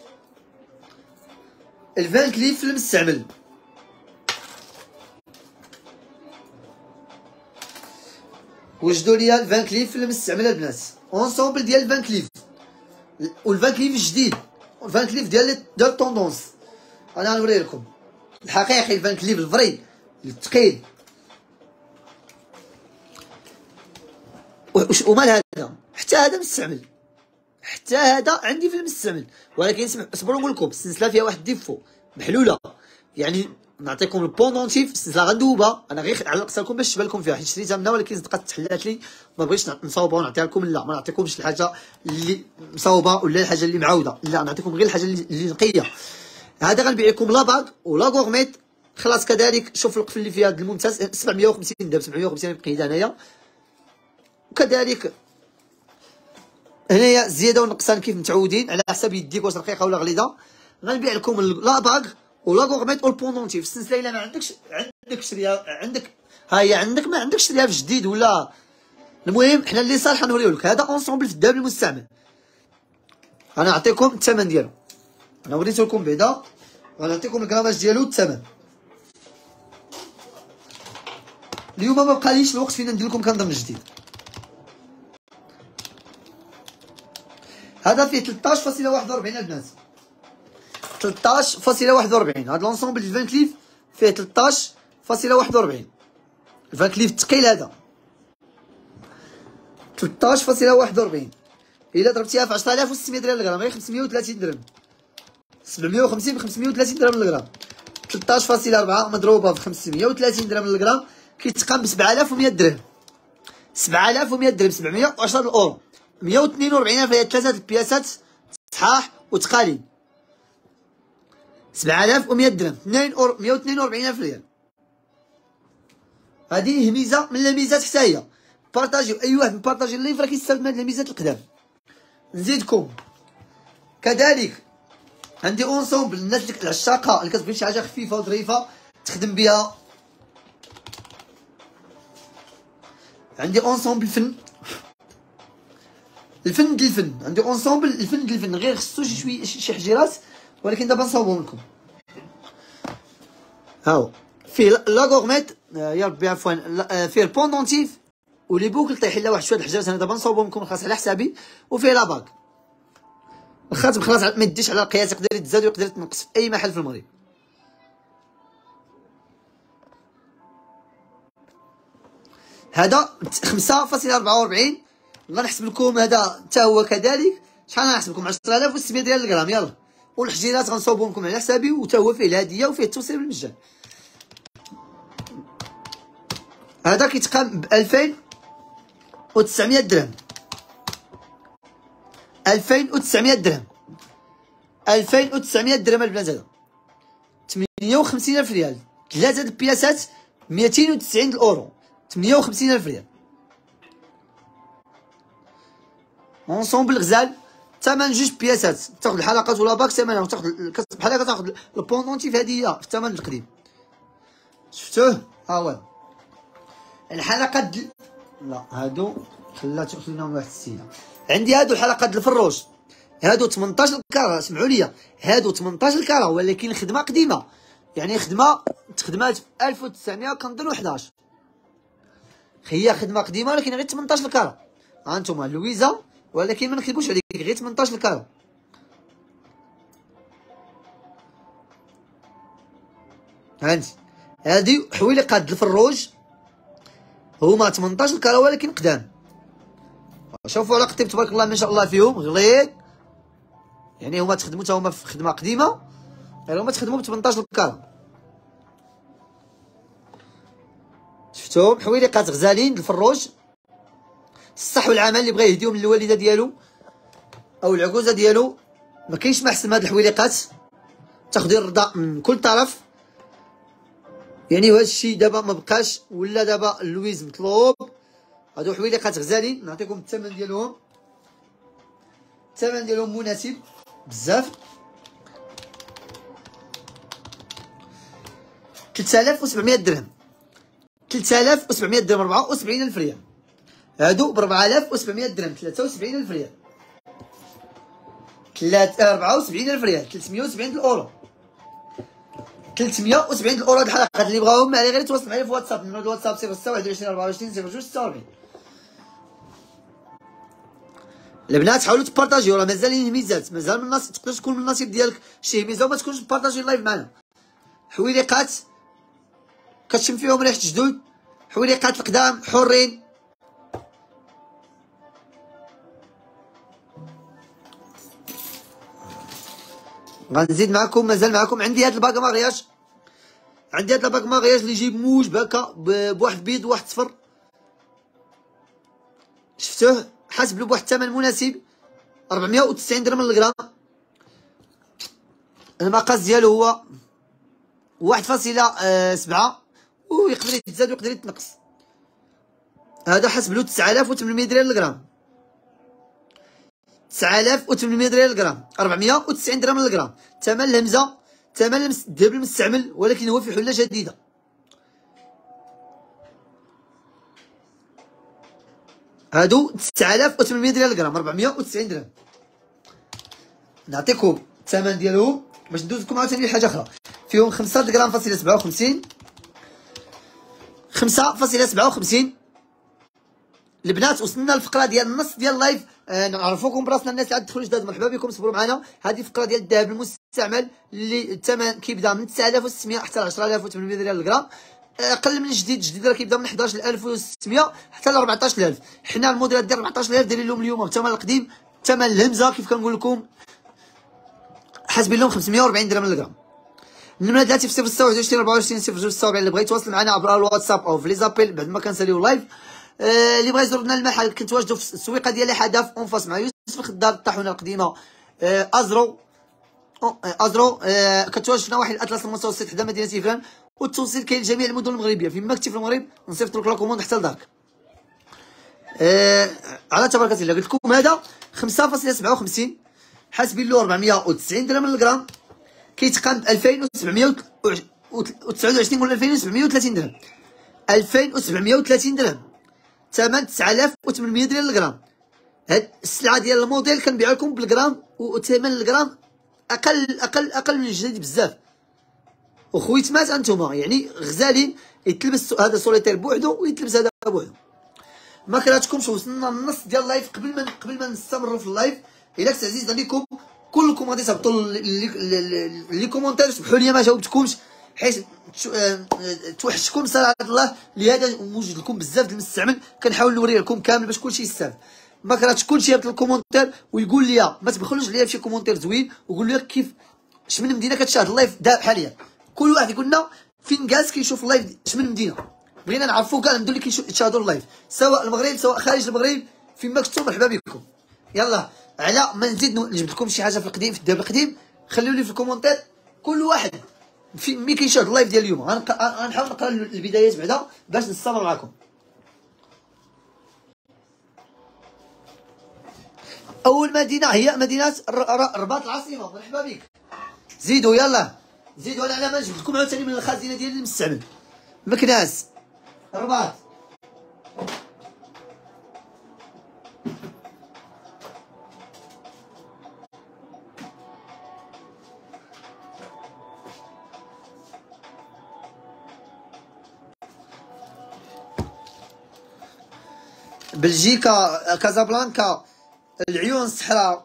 الفان كليف في المستعمل وجدوا لي الفان كليف في المستعمل البنات. اونسومبل ديال الفان كليف، والفان كليف الجديد، الفان كليف ديال الطوندونس. انا غنوري لكم الحقيقي الفان كليف الفري الثقيل. ومال هذا حتى هذا مستعمل، حتى هذا عندي في المستعمل، ولكن صبروا نقول لكم السلسله فيها واحد ديفو محلوله. يعني نعطيكم البوندونتيف السلسله غندوبها، انا غير علقتها لكم باش تبان لكم فيها، حيت شريتها منها ولكن صدقات تحلات لي ما بغيتش نصاوبها ونعطيها لكم. لا ما نعطيكمش الحاجه اللي مصاوبه ولا الحاجه اللي معوده، لا نعطيكم غير الحاجه اللي نقيه. هذا غنبيع لكم لا باغ ولا غورميت خلاص. كذلك شوف القفل اللي فيها الممتاز 750 درهم، 750 بقيت انايا. وكذلك هنايا زياده ونقصان كيف متعودين على حسب يديك واش رقيقه ولا غليظه. غنبيع لكم لا باغ ولا غورميت والبوندونتيف. السلسله الا ما عندكش شريها، عندك ها هي عندك، ما عندكش شريها في جديد ولا. المهم حنا اللي صالح نوريو لك. هذا اونسومبل في الذهب المستعمل، انا نعطيكم الثمن ديالو. انا وريته لكم بعدا غنعطيكم الكراماج ديالو الثمن. اليوم ما بقاليش الوقت فين ندير لكم كنظام جديد. هذا فيه 13.41 البنات، 13.41. هذا لونسومبل الفان كليف فيه 13.41. الفان كليف الثقيل هذا 13.41. الا ضربتيها في 10600 درهم للغرام غير 530 درهم، 750 ب 530 درهم للغرام. 13.4 مضروبه في 530 درهم للغرام كيتقام ب 7100 درهم. 7100 درهم 710 الاورو، 142,000 هي ثلاثه البياسات صحاح وتقاليد. 7100 درهم 2 اورو، 142,000 ريال. هذه ميزه من الميزات حتى هي. بارطاجيو، اي واحد مبارطاجي الليف راه كيستافد من هاد الميزات القدام. نزيدكم كذلك عندي اونسومبل الناس العشاقه اللي كتبغي شي حاجه خفيفه وظريفه تخدم بها. عندي اونسومبل الفن ديال الفن، عندي اونسومبل الفن ديال الفن، غير خصو شي حجيرات ولكن دابا نصاوبهم لكم. ها هو فيه لا غورميت يا ربي عفوا، فيه البوندونتيف ولي بوكل طيح الا واحد شويه الحجرات، انا دابا نصاوبهم لكم خلاص على حسابي. وفيه لا باك الخاتم خلاص ما يديش على القياس، يقدر يتزاد ويقدر يتنقص في اي محل في المغرب. هذا 5.44 غنحسب لكم. هذا حتى هو كذلك شحال غنحسب لكم؟ 10600 ريال للغرام. يلا والحجيرات غنصاوبهم لكم على حسابي، وتا هو فيه الهديه وفيه التوصيل بالمجان. هذا كيتقام ب 2900 درهم، 2900 درهم، 2900 درهم البنات. هذا 58,000 ريال، ثلاثه البياسات 290 الاورو، 58,000 ريال. اونسومبل غزال ثمن جوج بياسات، تاخذ الحلقات ولا باك ثمنها، وتاخذ بحال هكا تاخذ البوندونتيف هديه في الثمن القديم. شفتوه ها هو الحلقه لا هادو خليناهم واحد السيده. عندي هادو الحلقه د الفروج، هادو 18 كاره. سمعوا لي، هادو 18 كاره ولكن الخدمه قديمه، يعني خدمه تخدمات في 1900 كنظن 11. هي خدمه قديمه ولكن غير 18 كاره. ها انتم لويزا، ولكن ما نكذبوش عليك غير 18 كاره. هانتي هادي حويلقه د الفروج هما 18 كاره ولكن قدام. شوفوا على قطيب تبارك الله ما شاء الله فيهم غليظ، يعني هما تخدموا تا هما في خدمه قديمه غير هما تخدموا ب 18 كاره. شفتوهم حويلقات غزالين الفروج. الصح والعمل اللي بغى يهديهم للوالده ديالو او العكوزه ديالو ما كاينش ما احسن من هاد الحويلقات، تاخدي الرضا من كل طرف. يعني وهذا الشيء دابا ما بقاش، ولا دابا اللويز مطلوب. هادو حويلقات غزالين، نعطيكم الثمن ديالهم. الثمن ديالهم مناسب بزاف، 3700 درهم. 3700 درهم 74000 ريال. هادو ب 4700 درهم 73000 ريال. 74000 ريال 370 الاورو. 370 الاورو. هاد الحلقات اللي بغاوهم معايا غير يتواصل معايا في واتساب. نمرو الواتساب 021 24 02 46. البنات حاولوا تبارطاجيو، راه مازالين ميزات، مازال من الناس تقدر تكون من النصيب ديالك شي ميزه وما تكونش تبارطاجي اللايف معنا. حويلقات كتشم فيهم ريحه جدود، حويلقات القدام حرين. غنزيد معكم، مازال معكم. عندي هاد الباك ماغياج، عندي هاد الباك ماغياج اللي يجيب موج هكا بواحد بيض وواحد صفر. شفتوه حاسب له بواحد الثمن مناسب 490 درهم للغرام. المقاس ديالو هو 1.7 ويقدر يتزاد ويقدر يتنقص. هذا حسب له 9800 ريال للغرام. 9800 ريال للغرام، 490 درهم للغرام. ثمن الهمزه، ثمن الذهب المستعمل، ولكن هو في حله جديده. هادو 9800 ريال للغرام، 490 درهم. نعطيكم الثمن ديالهم باش ندوز لكم عاوتاني حاجه اخرى. فيهم 5 غرام فاصله 57، 5.57. البنات وصلنا للفقره ديال النص ديال اللايف. نعرفوكم براسنا الناس اللي عاد دخلوا جداد، مرحبا بكم، صبروا معنا. هذه الفقره ديال الذهب المستعمل اللي الثمن كيبدا من 9600 حتى ل 10800 ريال للغرام. اقل من الجديد راه كيبدا من 11600 حتى ل 14000. حنا الموديلات ديال 14000 دايرين لهم اليوم الثمن القديم. ثمن الهمزه كيف كنقول لكم حاسبين لهم 540 درهم للغرام. النمره دلاتي في 026 24 076. اللي بغى يتواصل معنا عبر الواتساب او في لي زابيل بعد ما كنساليو اللايف. اللي بغى يزورنا المحل كنتواجدوا في السويقه ديال الحدث اونفاس مع يوسف الخضار الطاحونه القديمه. ازرو كتواجد في نواحي الاطلس المتوسط حدا مدينه تيفران، والتوصيل كاين لجميع المدن المغربيه. فيما كنتي في المغرب نصيفط لك لاكوموند حتى لدارك. على تبارك الله قلت لكم هذا 5.57 حاسبين له 490 درهم للغرام. كيتقام ب 2729 ولا 2730 درهم. 2730 درهم، ثمن 9800 ريال للغرام. هاد السلعه ديال الموديل كنبيع لكم بالغرام، وثمن الغرام اقل من الجديد بزاف. وخويتمات انتوما يعني غزالين. يتلبس هذا سوليتير بوحدو ويتلبس هذا بوحدو. ما كرهتكمش وصلنا للنص ديال اللايف. قبل ما نستمروا في اللايف، الا كنت عزيز عليكم كلكم غادي تهبطوا لي كومونتير. سمحوا لي ما جاوبتكمش حيت توحشتكم صراحه الله. لهذا موجود لكم بزاف د المستعمل كنحاول نوري لكم كامل باش كلشي يستافد. ما كرهتش كلشي يهبط الكومونتير ويقول لي ما تبخلوش عليا بشي كومونتير زوين، وقول لي كيف شمن مدينه كتشاهد اللايف حاليا. كل واحد يقول لنا فين جالس كيشوف اللايف، شمن مدينه. بغينا نعرفوا كاع المدن اللي كيشاهدوا اللايف، سواء المغرب سواء خارج المغرب. فين ما كنتو مرحبا بكم. يلا على ما نزيد نجبد لكم شي حاجه في القديم، في الذهب القديم، خليوا لي في الكومونتير كل واحد في ملي كيشاهد اللايف ديال اليوم. غنحاول نقرا البدايات بعدا باش نستمر معكم. اول مدينه هي مدينه الرباط العاصمه. مرحبا بك. زيدوا يلا زيدوا. انا على ما نجبد لكم عاوتاني من الخزينه ديال المستعمل. مكناس، الرباط. بلجيكا، كازابلانكا، العيون الصحراء،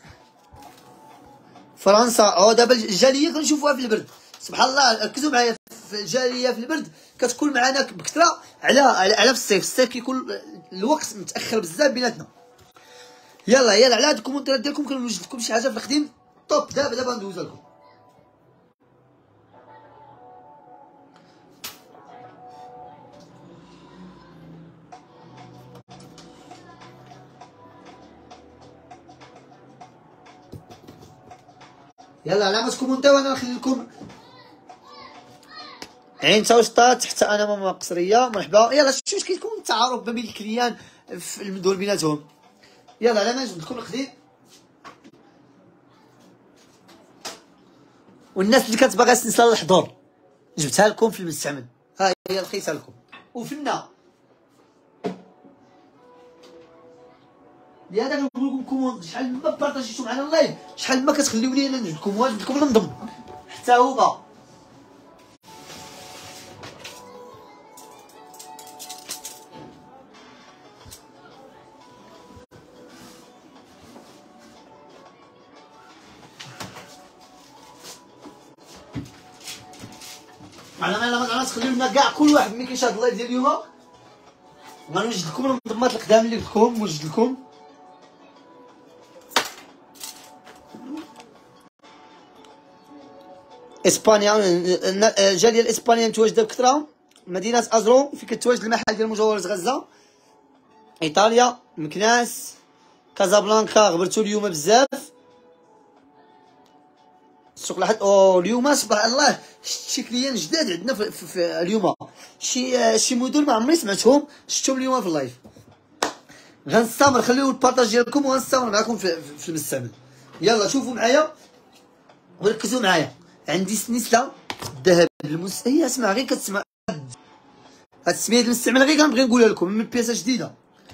فرنسا. دابا الجاليه كنشوفوها في البرد، سبحان الله. ركزوا معايا في الجاليه في البرد كتكون معنا بكثره على في الصيف. الصيف كيكون الوقت متاخر بزاف بيناتنا. يلا على هاد الكومنتات ديالكم كنوجد لكم شي حاجه في الخديم طوب. دابا ندوزها لكم. يلا على ما تكومونتاو انا نخلي لكم عين توسطات حتى انا ماما قصريه. مرحبا. يلا شوف كيكون التعارف ما بين الكليان في المدن بيناتهم. يلا على ما نجبد لكم الخديم. والناس اللي كتبغي سلسله الحضور جبتها لكم في المستعمل. ها هي لقيتها لكم. وفينا لهذا كنقول لكم كوموند. شحال ما بارطاجيتو معنا اللايف، شحال ما كتخليوني انا نجبد لكم واجد لكم ننضم حتى هو. انا ما غنعرفش تخليو لنا كاع كل واحد ملي كيشاهد اللايف ديال اليوم غنوجد لكم المنظمات القدام اللي لكم موجد لكم. اسبانيا، الجاليه الاسبانيه متواجده بكثره. مدينه ازرو فين كتواجد المحل ديال مجوهرات غزه. ايطاليا، مكناس، كازابلانكا غبرتو اليوم بزاف. السوق لحد اليوم سبحان الله شي كليان جداد عندنا في اليوم. شي مدن ما عمري سمعتهم شفتهم اليوم في اللايف. غنستمر، خليو البارطاج ديالكم وغنستمر معكم في المستعمل. يلا شوفوا معايا وركزوا معايا. عندي سنسله الذهب هي اسمع غير كتسمع هاد السميه ديال المستعمل غير كنبغي نقولها لكم من بياسه جديده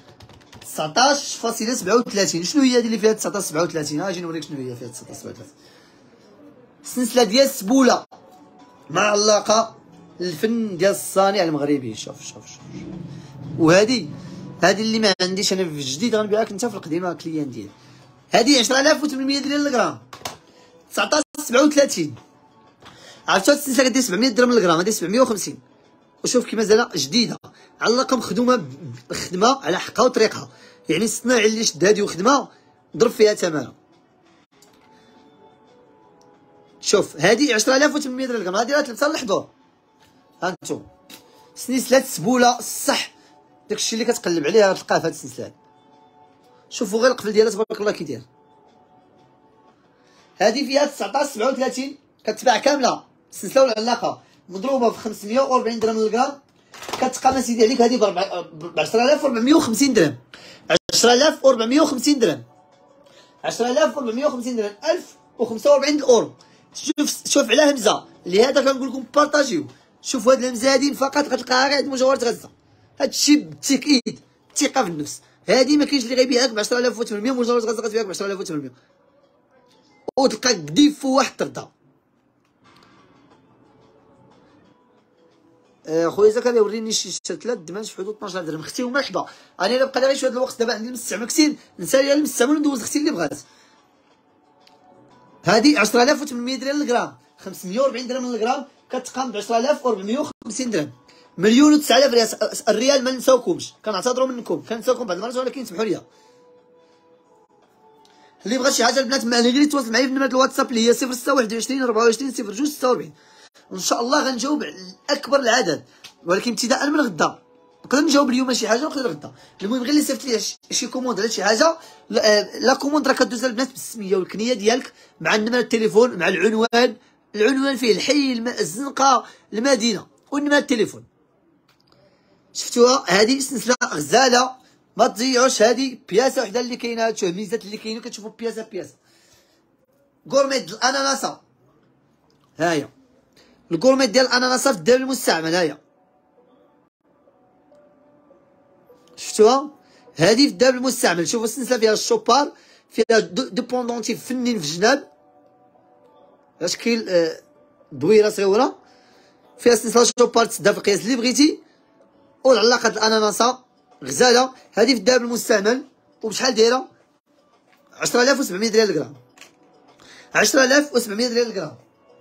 19.37. شنو هي هذه اللي فيها 19.37؟ اجي نوريك شنو هي فيها 19.37. السلسله ديال السبوله معلقه الفن ديال الصانع المغربي. شوف وهذه اللي ما عنديش انا في الجديد غنبيعها لك انت في القديمه كليان ديالي. هذه 10800 درهم للغرام 19.37. عرفتوا هاد السلسله كدير 700 درهم للغرام، هذه 750. وشوف كي مازال جديده علقه مخدومه بخدمه على حقها وطريقها. يعني الصناعي اللي شد هذه وخدمه ضرب فيها ثمنها. شوف هذه 10800 درهم للغرام، هذه راه تلبسها للحضور. ها انتم سلسله سبوله الصح داكشي اللي كتقلب عليها تلقاه في هاد السلسله. شوفوا غير القفل ديالها تبارك الله كي داير. هذه فيها 19.37 كتباع كامله السلسله والعلاقه مضروبه في 540 درهم للغرام. كتقام اسيدي عليك هذه ب 10450 درهم. 10450 درهم 10450 درهم 1045 اورو. شوف على همزه لهذا كنقول لكم بارطاجيو. شوفوا هاد الهمزه هادين فقط غتلقاها غير عند مجوهرات غزه. هادشي بالتاكيد الثقه في النفس. هادي ما كاينش اللي غيبيعها لك ب 10800. مجوهرات غزه غتبيعها ب 10800 وتلقى قديف واحد الطرده. خويا زكريا وريني شي ثلاث دماج في حدود 12 درهم. اختي ومرحبا. انا الا بقى لي غير شويه الوقت دابا عندي المستعمل كثير نسالي على المستعمل وندوز اختي اللي بغات. هذه 10800 درهم للغرام 540 درهم للغرام كتقام ب 10450 درهم. 1,009,000 ريال. الريال ما نساوكمش، كنعتذروا منكم كنساوكم بعض المرات ولكن سمحوا لي. اللي بغى شي حاجه البنات غير يتواصل معايا في نمره الواتساب اللي هي 0621 24 02 46. ان شاء الله غنجاوب على اكبر العدد ولكن ابتداء من غدا. نقدر نجاوب اليوم شي حاجه ونقدر غدا. المهم غير اللي صيفط لي شي كوموند على شي حاجه. لا كوموند راه كدوز البنات بالسميه والكنيه ديالك مع النمره التليفون مع العنوان فيه الحي الزنقه المدينه والنمره التليفون. شفتوها هذه سلسله غزاله ما تضيعوش. هذه بياسه وحده اللي كاينه. هاد الميزات اللي كاينين كتشوفوا بياسه غورميت الاناناسه. ها هي الكورميت ديال الاناناسه في الدبل المستعمل. ها هي شفتوها؟ هذه في الذهب المستعمل. شوفوا السلسله فيها الشوبار، فيها دو بوندونتي فنين في الجناب، شكل دويره صغيره، فيها سلسله شوبار تسدها في القياس اللي بغيتي، والعلاقه الاناناسه غزاله. هذه في الذهب المستعمل، وبشحال دايره؟ 10700 ريال الغرام. 10700 ريال الغرام.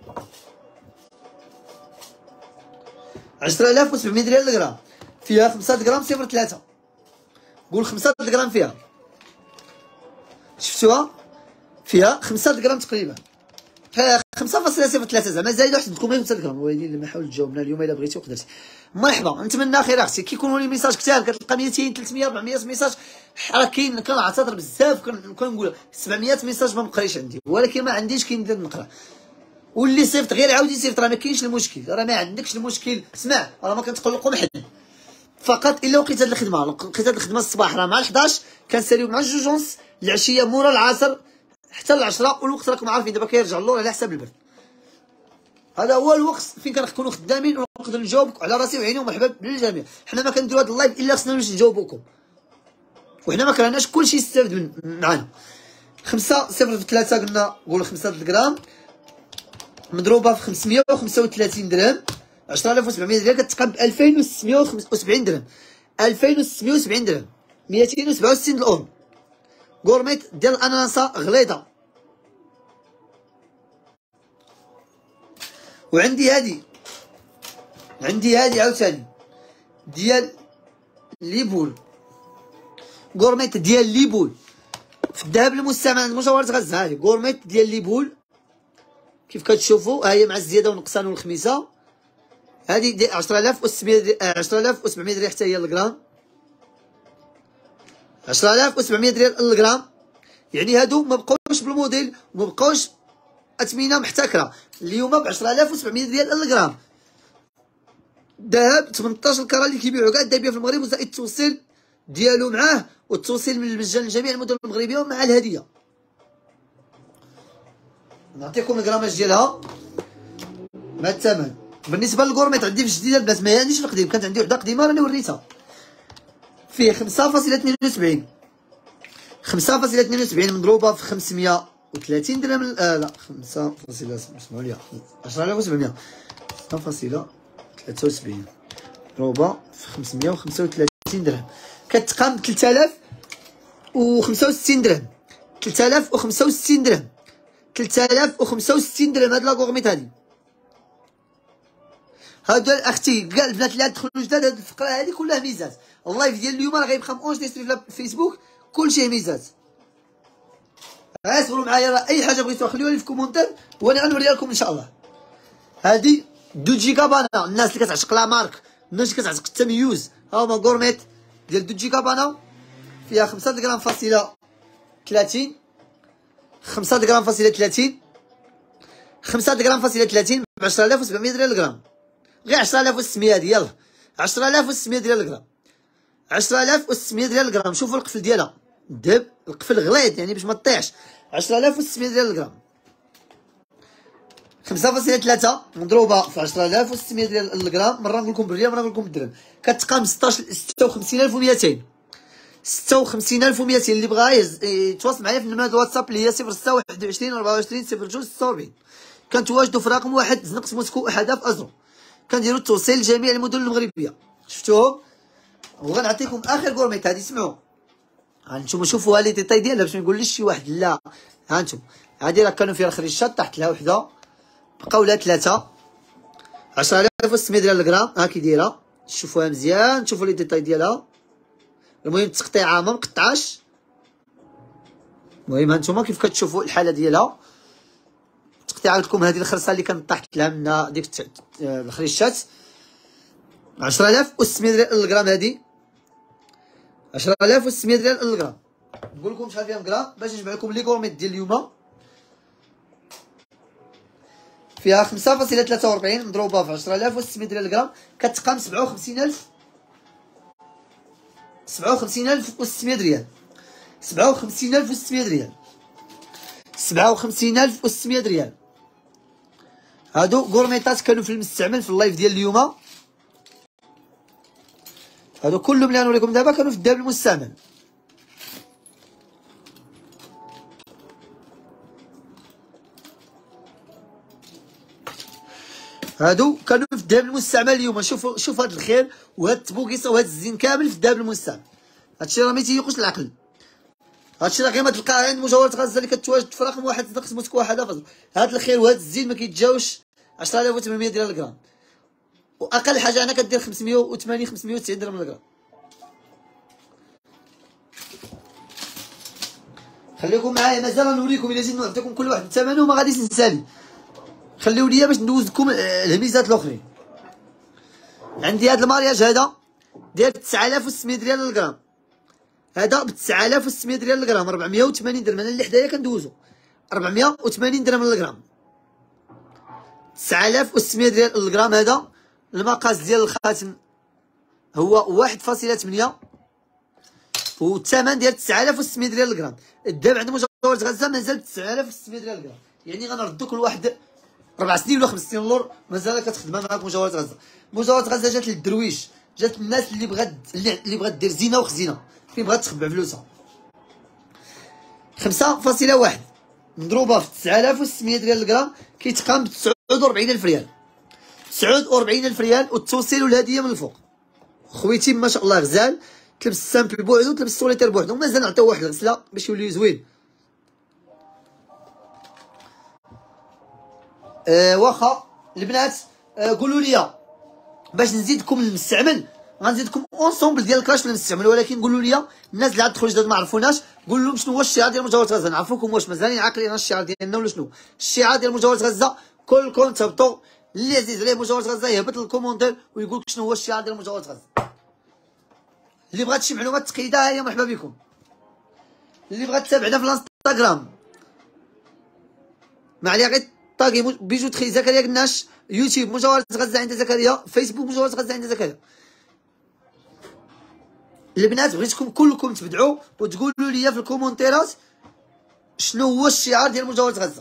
10700 ريال الغرام. فيها 5 غرام 0.3. قول 5 غرام فيها. شفتوها؟ فيها 5 غرام تقريبا. 5.03 زعما زايده واحد لكم 5 غرام. الوالدين اللي ما حاول تجاوبنا اليوم الا بغيتي وقدرتي. مرحبا، نتمنى خير اختي. كيكونوا لي ميساج كثار كتلقى 200 300 400 ميساج، راه كاين كنعتذر بزاف، كنقول 700 ميساج ما مقريش عندي، ولكن ما عنديش كي ندير نقرا. واللي صيفط غير عاودي صيفط، راه ما كاينش المشكل، راه ما عندكش المشكل. اسمع، راه ما كنتقلقوا حد، فقط الا وقيت هاد الخدمه. لقيت هاد الخدمه الصباح راه مع 11 كنساليو مع 2:30، العشيه مورا العصر حتى ل10، والوقت راكم عارفين دابا كيرجع اللور على حساب البرد. هذا هو الوقت فين كنكونوا خدامين ونقدر نجاوبك على راسي وعيني، ومرحبا بالجميع. حنا ما كنديروا هذا اللايف الا خصنا باش نجاوبوكم، وحنا ما كرهناش كلشي يستافد معنا. 5.03 قلنا، قول 5 غرام مضروبه في 535 درهم، 10700 ريال كتقام ب 2670 درهم. 2670 درهم، 267 الاورو. غورميت ديال الاناناسه غليظه. وعندي هادي عاوتاني ديال ليبول، غورميت ديال ليبول في الذهب المستعمل عند مجوهرات غزه. هادي غورميت ديال ليبول كيف كتشوفوا، ها هي مع الزياده والنقصان والخميسه. هادي 10700 ريال حتى هي الغرام. 10700 ريال الغرام، يعني هادو ما بقاوش بالموديل وما بقاوش اثمنه محتكره. اليوم ب 10700 ريال الغرام. ذهب 18 كرة اللي كيبيعوا كاع الذهبيه في المغرب، وزائد التوصيل ديالو معاه، والتوصيل من المجان لجميع المدن المغربيه ومع الهديه. نعطيكم الكراماج ديالها مع الثمن. بالنسبه للكورميط عندي في الجديده البنات، ما عنديش في القديم، كانت عندي وحده قديمه راني وريتها. فيه 5.72 5.72 مضروبه في 530 درهم. لا 5 اسمعوا لي 10700 5.73 مضروبه في 535 درهم كتقام 3065 درهم. 3065 درهم. 3065 درهم. هاد لاكورميط هادي، هادو اختي كاع البنات اللي غيدخلوا جداد، هاد الفقره هادي كلها ميزات. اللايف ديال اليوم راه غيبقى مونجستري في الفيسبوك، كلشي ميزات. اصبروا معايا، راه اي حاجه بغيتوها خليوها لي في كومونتير وانا غنوريها لكم ان شاء الله. هادي 2 جيجا بانا، الناس اللي كتعشق لا مارك، الناس اللي كتعشق التميز، ها هما غورميت ديال 2 جيجا بانا. فيها 5 غرام فاصله 30. 5 غرام فاصله 30. 5 غرام فاصله 30 ب 10700 ريال الغرام. غير 10600 هادي، يلاه 10600 ريال الغرام. 10600 ريال الغرام. شوفوا القفل ديالها، الذهب القفل غليظ يعني باش ما تطيحش. 10600 ريال الغرام. 5.3 مضروبه في 10600 ريال الغرام. مره نقول لكم بالريال، مره نقول لكم بالدرهم، كتقام 56200. 56200. اللي بغا يتواصل معايا في نمره الواتساب اللي هي 0621 24 02 46. كنتواجدوا في رقم 1 زنقة موسكو احداث ازرو. كنديروا التوصيل لجميع المدن المغربيه. شفتوهم؟ وغنعطيكم اخر كورميت هادي، سمعوا. ها نتوما شوفوها لي ديتاي ديالها باش ما يقوليش شي واحد لا. ها نتوما هادي راه كانوا فيها الخريشات، تحت لها وحده، بقاو لها 3. 10600 ريال الغرام. ها كي دايره، شوفوها مزيان، شوفوا لي ديتاي ديالها. المهم التقطيعه ما مقطعاش. المهم هانتوما كيف كتشوفوا الحاله ديالها. التقطيعه لكم هذه الخرصه اللي كانت طاحت لها من ديك الخريشات. 10600 ريال الغرام هذه. 10600 ريال الغرام. نقول لكم شحال فيها الغرام باش نجمع لكم لي كورميت ديال اليوم. فيها 5.43 مضروبه في 10600 ريال الغرام كتقام 57600 ريال. 57600 ريال. 57600 ريال. هادو كورميطات كانوا في المستعمل في اللايف ديال اليوم. هادو كلهم اللي غنوريكم دابا كانوا في الذهب المستعمل. هادو كانوا في الذهب المستعمل اليوم. شوف هاد الخيل وهاد التبوكيصه وهاد الزين كامل في الذهب المستعمل. هادشي راه ما تيقوش العقل. هادشي راه غير ما تلقاه عند مجوهرات غزه اللي كتواجد في رقم واحد صدق سموتك واحد فاصل. هاد الخيل وهاد الزين ما كيتجاوش 10800 درهم للغرام، واقل حاجه انا كدير 580 590 درهم للغرام. خليكم معايا مازال غنوريكم الا زيد نعطيكم كل واحد ثمنه وما غاديش نسالي. خليو ليا باش ندوز لكم الهميزات الاخرين. عندي هاد المارياج هذا داير 9600 ريال للغرام. هذا ب 9600 ريال للغرام، 480 درهم. انا اللي حدايا كندوزو 480 درهم للغرام، 9600 ريال للغرام. هذا المقاس ديال الخاتم هو 1.8 والثمن ديال 9600 ريال للغرام. الذهب عند مجوهرات غزه مازال ب 9600 ريال للغرام، يعني غنردو كل واحد 4 سنين ولا 5 سنين اللور مازال كتخدم معاك مجوهرات غزه. مجوهرات غزه جات للدرويش، جات الناس اللي بغات دير زينه وخزينه، فين بغات تخبع فلوسها. 5.1 مضروبه في 9600 ريال للغرام كيتقام ب 49000 ريال. 49000 ريال والتوصيل والهديه من الفوق. خويتي ما شاء الله غزال، تلبس السامبل بوحدو تلبس السوليتير بوحدو، ومازال نعطيو واحد الغسله باش يولي زوين. واخا البنات قولوا لي باش نزيدكم المستعمل، غنزيدكم اونسومبل ديال الكراش في المستعمل، ولكن قولوا لي الناس اللي عاد تدخل جداد ما عرفوناش، قول لهم شنو هو الشعار ديال مجوهرات غزه، نعرفوكم واش مازالين عاقلين على الشعار ديالنا ولا شنو. الشعار ديال مجوهرات غزه كلكم تهبطوا، اللي عزيز عليه مجوهرات غزه يهبط الكومونتير ويقول لك شنو هو الشعار ديال مجوهرات غزه. اللي بغات شي معلومات تقيده هي مرحبا بكم. اللي بغات تتابعنا في الانستغرام ما عليها غير طاقي بيجو تخي زكريا قناش، يوتيوب مجوهرات غزه عند زكريا، فيسبوك مجوهرات غزه عند زكريا. البنات بغيتكم كلكم تبدعوا وتقولوا لي في الكومونتيرات شنو هو الشعار ديال مجوهرات غزه.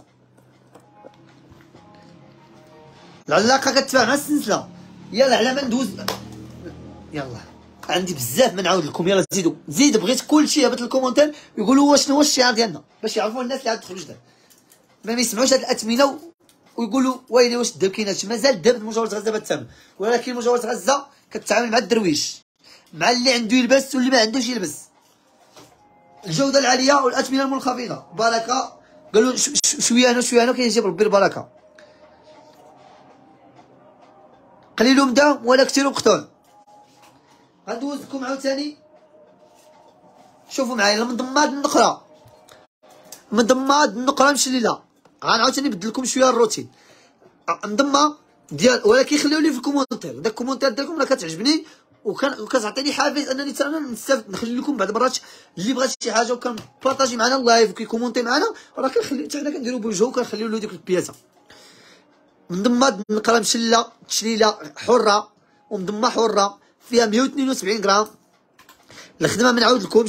العلاقه كتباع مع السلسله. يلا على ما ندوز، يلا عندي بزاف ما نعاود لكم. يلا زيدوا زيد، بغيت كلشي يهبط الكومونتير يقولوا شنو هو الشعار ديالنا باش يعرفوا الناس اللي عاد تدخلوا جداد ما يسمعوش هاد الاثمنه ويقولوا ويلي واش الذهب كايناتش. مازال الذهب مجوهرات غزه بالثمن، ولكن مجوهرات غزه كتعامل مع الدرويش، مع اللي عنده يلبس واللي ما عندوش يلبس. الجوده العاليه والاثمنه المنخفضه. بركه قالوا شويه هنا شويه هنا كيجيب ربي البركه. قليل داوم ولا كثير مقطوع. غندوز لكم عاوتاني، شوفوا معايا المنضمات النقره، منضمات النقره مشلله. غنعاوتاني نبدل لكم شويه الروتين. منضمه ديال ولكن خليو لي في الكومونتير، داك الكومونتير ديالكم راه كتعجبني وكتعطيني حافز انني حتى انا نستافد، نخلي لكم بعض المرات اللي بغات شي حاجه وكنبارطاجي معنا اللايف وكيكومونتي معنا، راه كنخلي حتى حنا كنديرو بوجهو وكنخليو له ديك البياسه. منضمه النقره مشله تشليله حره ومضمه حره فيها 172 غرام. الخدمه ما نعاود لكمش،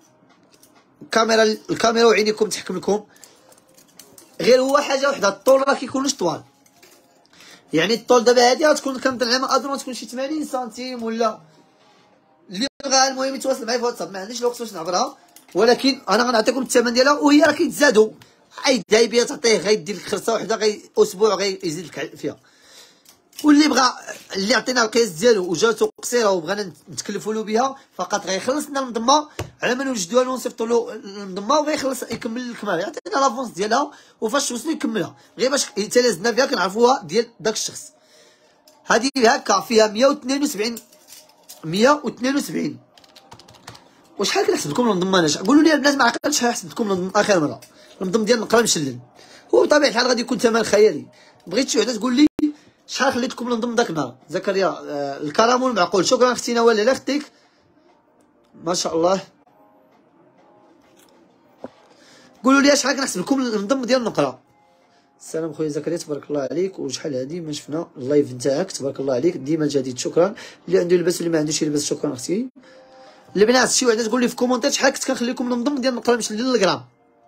الكاميرا وعينيكم تحكم لكم. غير هو حاجه وحده، الطول راه كيكونش طوال، يعني الطول دابا هادي غتكون كنطلع ما اظن تكون شي 80 سنتيم ولا اللي بغا. المهم يتواصل معايا في واتساب، ما عنديش الوقت باش نعبرها، ولكن انا غنعطيكم الثمن ديالها وهي راه كيتزادوا. اي دايبيه تعطيه غيدير لك خرصه وحده غي اسبوع غيزيد لك فيها. واللي بغى اللي عطينا القياس ديالو وجاتو قصيره وبغانا نتكلفوا له بها فقط غيخلص لنا المضمه على ما نوجدوها له ونصيفطوا له المضمه وغيخلص يكمل الكمال، يعطينا لافونس ديالها وفاش توصلوا يكملها غير باش تلازمنا فيها كنعرفوها ديال داك الشخص. هذه هكا فيها 172 وشحال كنحسب لكم المضمه؟ انا قولوا لي البنات ما عقلتش شحال حسبت لكم اخر مره. المضم ديال النقره مشلل هو بطبيعه الحال غادي يكون ثمن خيالي. بغيت شي وحده تقول لي شحال خليت لكم نضم داك النهار. زكريا الكرامون معقول. شكرا اختي نوال على اختك ما شاء الله. قولوا لي شحال كنحسب لكم النضم ديال النقره. السلام خويا زكريا تبارك الله عليك، وشحال هادي ما شفنا اللايف نتاعك تبارك الله عليك ديما جديد. شكرا اللي عنده يلبس واللي ما عندوش يلبس. شكرا اختي. البنات شي وحده تقول لي في كومونتير شحال كنت كنخلي لكم النضم ديال النقره مشلل للغرام.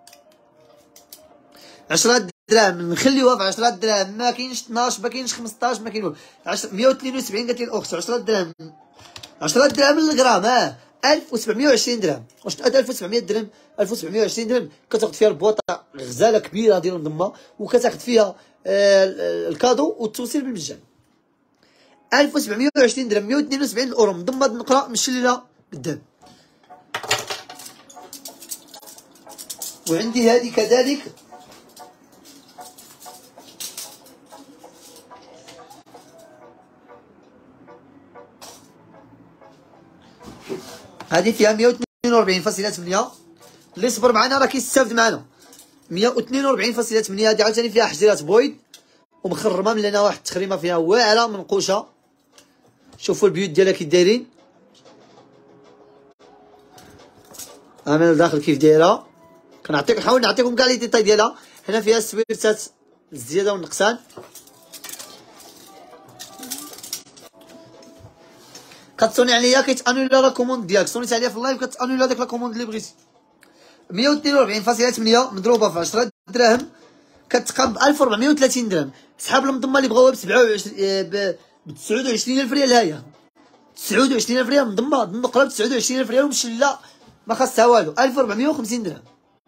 10 دراهم نخليوها ب 10 دراهم، ما كاينش 12 ما كاينش 15 ما كاين والو. 172 قالت لي الاخت 10 دراهم 10 دراهم للغرام 1720 درهم. واش هاد 1700 درهم 1720 درهم كتاخد فيها البواطه غزاله كبيره ديال المضمه، وكتاخد فيها الكادو والتوصيل بالمجان. 1720 درهم 172 اورو مضمه النقره مشلله بالذهب. وعندي هذه كذلك هذه فيها 142.8. اللي صبر معنا راه كيستافد معنا. 142.8 هذه عاوتاني فيها حجيرات بويض ومخرمه من لنا واحد التخريمه فيها واعره منقوشه. شوفوا البيوت ديالها كي دايرين، انا الداخل كيف دايره. نحاول نعطيكم كاع لي ديتاي ديالها. هنا فيها السويرتات الزياده والنقصان. كتصوني عليا كيتانولا لا كوموند ديالك، صونيت عليا في اللايف كتانولا داك لا كوموند اللي بغيتي. 142.8 مضروبه في 10 دراهم كتقام ب 1430 درهم. صحاب المضمه اللي بغاوها ب 29,000 ريال، هاهي 29,000 ريال مضمه النقره ب 29,000 ريال ومشله ما خاصها والو. 1450 درهم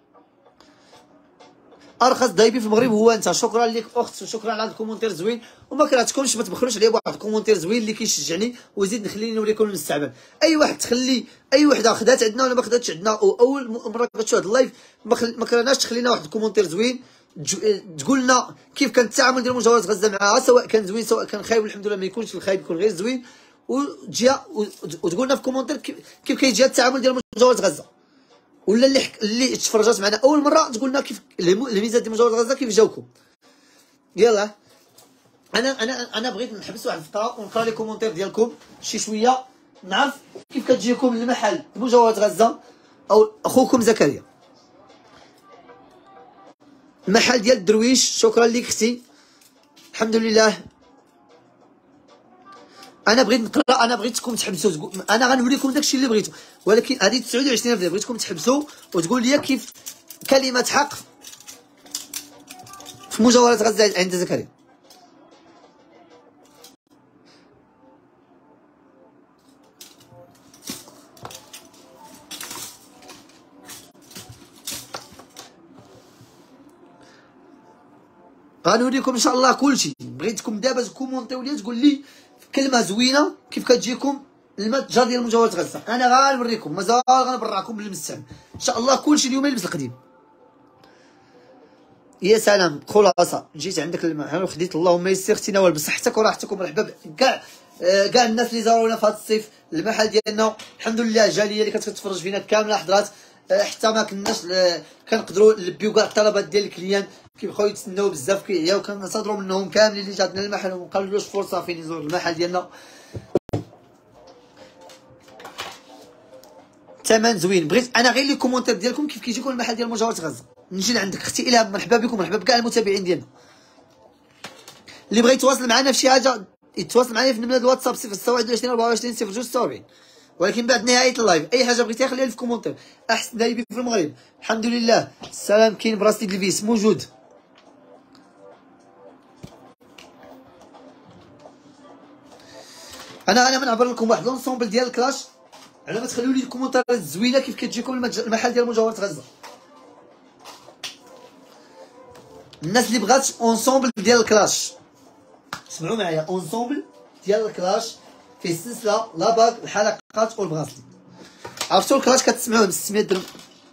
ارخص دايبي في المغرب هو انت. شكرا لك اخت وشكرا على هذا الكومونتير زوين، وما كرهتكمش ما تبخلوش عليا بواحد الكومونتير زوين اللي كيشجعني ويزيد نخليني نوريكم المستعمل. اي واحد تخلي اي وحده خدات عندنا ولا ما خداتش عندنا، اول مره كتشوف هذا اللايف ما كرهناش تخلينا واحد الكومونتير زوين تقول لنا كيف كان التعامل ديال مجوهرات غزه معها، سواء كان زوين سواء كان خايب. الحمد لله ما يكونش الخايب، يكون غير زوين. وتجي وتقول لنا في كومونتير كيف كيجي التعامل ديال مجوهرات غزه، ولا اللي تفرجات معنا اول مره تقول لنا كيف الميزات ديال مجوهرات غزه كيف جاوكم. يلا انا بغيت نحبس واحد الفقره ونقرا لي كومونتير ديالكم شي شويه، نعرف كيف كتجيكم المحل مجوهرات غزه او اخوكم زكريا. المحل ديال الدرويش، شكرا لك اختي، الحمد لله. انا بغيت نقرا، انا بغيتكم تحبسوا، انا غنوريكم داكشي اللي بغيتو، ولكن هذه 29 اللي بغيتكم تحبسوا وتقول لي كيف كلمه حق في مجوهرات غزه عند زكريا. غنوريكم ان شاء الله كلشي. بغيتكم دابا تكومونطيو لي تقول لي كلمه زوينه كيف كتجيكم المتجر ديال مجوهرات غزه. انا غنوريكم، مازال غنبرعكم بالمستعمل ان شاء الله. كلشي اليوم يلبس القديم. يا سلام، خلاصه جيت عندك المحل وخديت، اللهم يسر اختي نوال بصحتك وراحتك ومرحبا كاع الناس اللي زارونا في هذا الصيف. المحل ديالنا الحمد لله الجاليه اللي كتتفرج فينا كامله حضرات، حتى ما كناش كنقدروا نلبيو كاع الطلبات ديال الكليان كيبقاو يتسناو بزاف كيعياو، كنصادروا منهم كاملين اللي جاتنا المحل وما نقللوش فرصه فين يزوروا المحل ديالنا. ثمن زوين. بغيت انا غير لي كومونتير ديالكم كيف كيجيكم المحل ديال مجوهرات غزه. نجي لعندك اختي الهام، مرحبا بكم، مرحبا بكاع المتابعين ديالنا. اللي بغى يتواصل معنا في شي حاجه يتواصل معايا في نمره الواتساب 021 24 02 46، ولكن بعد نهايه اللايف اي حاجه بغيتيها خليها في الكومونتير. احسن دايبي في المغرب الحمد لله، السلام كاين براسلي الفيس موجود. انا منعبر لكم واحد لونسومبل ديال الكلاش على ما تخليو لي الكومونتيرات الزوينه كيف كتجيكم المحل ديال مجوهرات غزه. الناس اللي بغات اونسومبل ديال الكلاش سمعوا معايا، اونسومبل ديال الكلاش فيه السلسله لاباك الحلقات والبغاسلي. عرفتوا الكلاش كتسمعوه ب 600 درهم.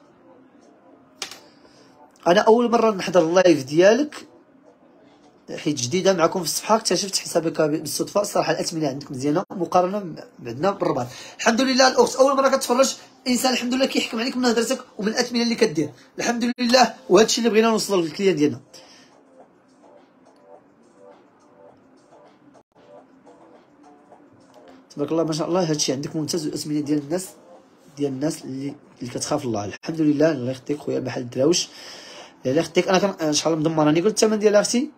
انا اول مره نحضر اللايف ديالك حيت جديده معكم في الصفحه، اكتشفت حسابك بالصدفه. الصراحه الاثمنه عندك مزيانه مقارنه بعدنا بالرباط. الحمد لله الاخت اول مره كتفرج انسان الحمد لله كيحكم عليك من هضرتك ومن الاثمنه اللي كدير، الحمد لله. وهذا الشيء اللي بغينا نوصلوا للكليان ديالنا. تبارك الله ما شاء الله، هذا الشيء عندك ممتاز. والاثمنه ديال الناس اللي كتخاف الله، الحمد لله. الله يخطيك خويا المحل الدراوش، الله يخطيك. انا شحال مضمن راني قلت الثمن ديال اختي،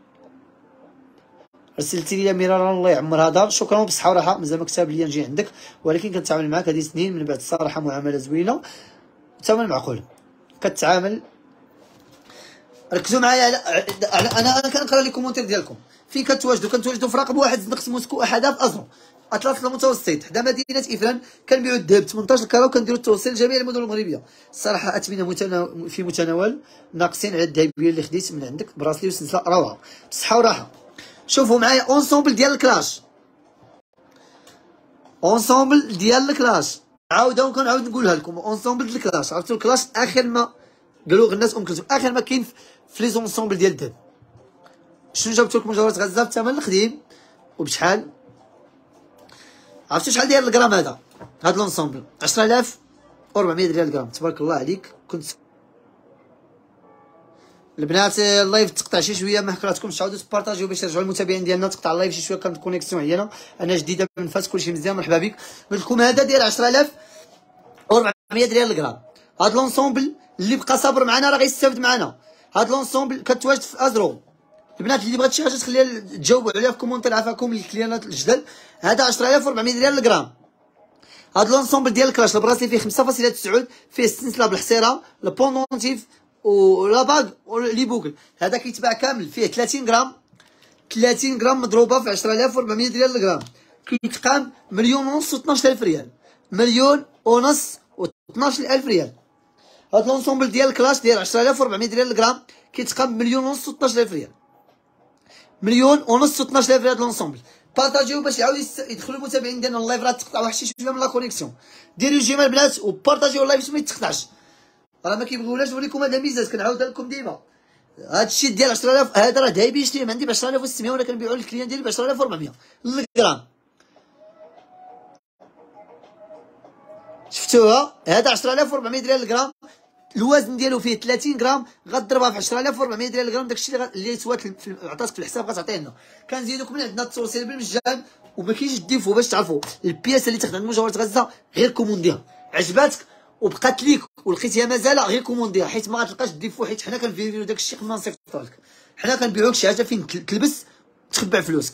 رسلتي لي مرارا الله يعمر هذا. شكرا بصحه وراحه، مازال ما كتاب لي نجي عندك، ولكن كنتعامل معاك هذه سنين من بعد الصراحه معامله زوينه وثمن معقول كتعامل. ركزوا معايا انا كنقرا لي كومونتير ديالكم فين كنتواجدوا في رقم واحد نقص موسكو احدها في ازرو. اطلس المتوسط حدا مدينه افران كنبيعوا الذهب 18 كرة وكنديروا التوصيل لجميع المدن المغربيه. الصراحه اثمنه في متناول، ناقصين على الذهبيه اللي خديت من عندك، براسلي وسلسله روعه بصحه وراحه. شوفوا معايا اونسومبل ديال الكلاش، اونسومبل ديال الكلاش كنعاود نقولها لكم. اونسومبل ديال الكلاش، عرفتوا الكلاش اخر ما قالوا غنات كلثوم، اخر ما كاين في لي زونسومبل ديال الذهب. شنو جابت لكم مجوهرات غزه بثمن القديم وبشحال؟ عرفتوا شحال داير الغرام هذا لونسومبل؟ 10400 ريال الغرام. تبارك الله عليك. كنت البنات اللايف تقطع شي شويه، ما حكراتكمش، عاودوا تبارطاجيو باش يرجعوا المتابعين ديالنا. تقطع اللايف شي شويه، كانت كونيكسيون عيانه، انا جديده من فاس كلشي مزيان. مرحبا بك. قلت لكم هذا داير 10400 ريال الغرام. هاد لونسومبل اللي بقى صابر معنا راه غيستافد معنا. هاد لونسومبل كتواجد في ازرو. البنات اللي بغات شي حاجه تخليها تجاوبوا عليها في كومونتير، عافاكم الكليانات الجدد. هذا 10400 ريال الغرام. هاد لونسومبل ديال الكلاش البراسلي فيه 5.9، فيه السلسله بالحصيره، البوندونتيف ولا باغ ولي بوكل. هذا كيتباع كامل، فيه 30 غرام، 30 غرام مضروبه في 10400 ريال الغرام، كيتقام 1,500,000 و12000 ريال، 1,500,000 و12000 ريال. هاد لونسومبل ديال الكلاش ديال 10400 ريال الغرام كيتقام 1,500,000 ريال، 1,500,000 ريال لونسومبل. بارطاجيو باش يعاود يدخلوا المتابعين ديالنا. اللايف راه تقطع واحد شي شويه من لا كونيكسيون. ديروا جيم البنات وبارطاجيو اللايف باش ما يتقطعش، راه ما كيبغيولاش نوريكم هاد الميزات كنعاودها لكم ديما. هادشي ديال 10000 هذا راه دايبي يشري عندي ب 10600 وانا كنبيعو للكليان ديالي ب 10400 للغرام. شفتوها؟ هذا 10400 ريال الغرام، الوزن ديالو فيه 30 غرام، غضربها في 10400 ريال الغرام. داكشي اللي سوات عطاتك في الحساب غتعطيه لنا. كنزيدوك من عندنا التوصيل بالمجان، وما كاينش الديفو. باش تعرفوا البياس اللي تاخد عند مجوهرات غزه غير كومونديها، عجباتك وبقات ليك ولقيتيها مازال غير كومونديها، حيت ما غتلقاش الديفو، حيت حنا كنفيريو داكشي قبل ما نصيفطو لك. حنا كنبيعوك شي حاجه فين تلبس تخبع فلوسك.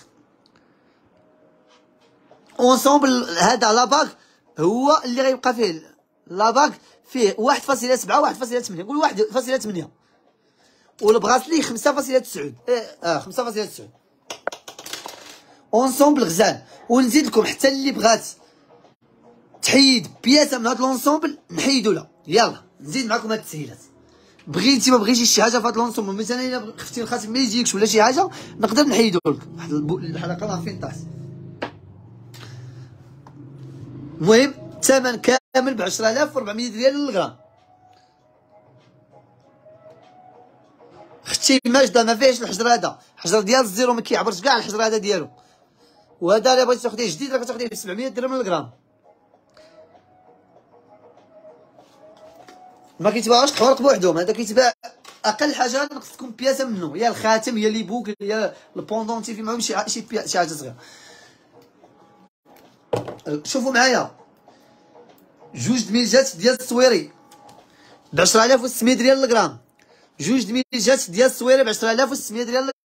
اونسومبل هذا لاباك هو اللي غيبقى فيه، لاباك فيه 1.7 1.8، نقول 1.8، والبغاسلي 5.9 5.9. اونسومبل غزال. ونزيد لكم حتى اللي بغات تحيد بياسه من هاد لونسومبل نحيدو لها. يلا نزيد معكم هاد التسهيلات. بغيتي ما بغيتيش شي حاجه في هاد لونسومبل، مثلا الا خفتي الخاتم ما يجيكش ولا شي حاجه نقدر نحيدو لك. واحد الحلقه راه فين طاحت. المهم الثمن كامل ب 10400 ريال للغرام. اختي ماجده ما فيهش الحجر، هذا حجر ديال الزيرو ما كيعبرش كاع الحجر هذا ديالو. وهذا الا بغيتي تاخديه جديد راه كتاخديه ب 700 درهم للغرام. ما كيتباعوش تحورق بوحدهم، هذا كيتباع اقل حاجه نقصكم بياسه منه، يا الخاتم يا لي بوك يا البوندونتي، في معهم شي حاجه صغيره. شوفوا معايا جوج دميجات ديال التصويري ب 10600 ريال للغرام، جوج دميجات ديال التصويري ب 10600 ريال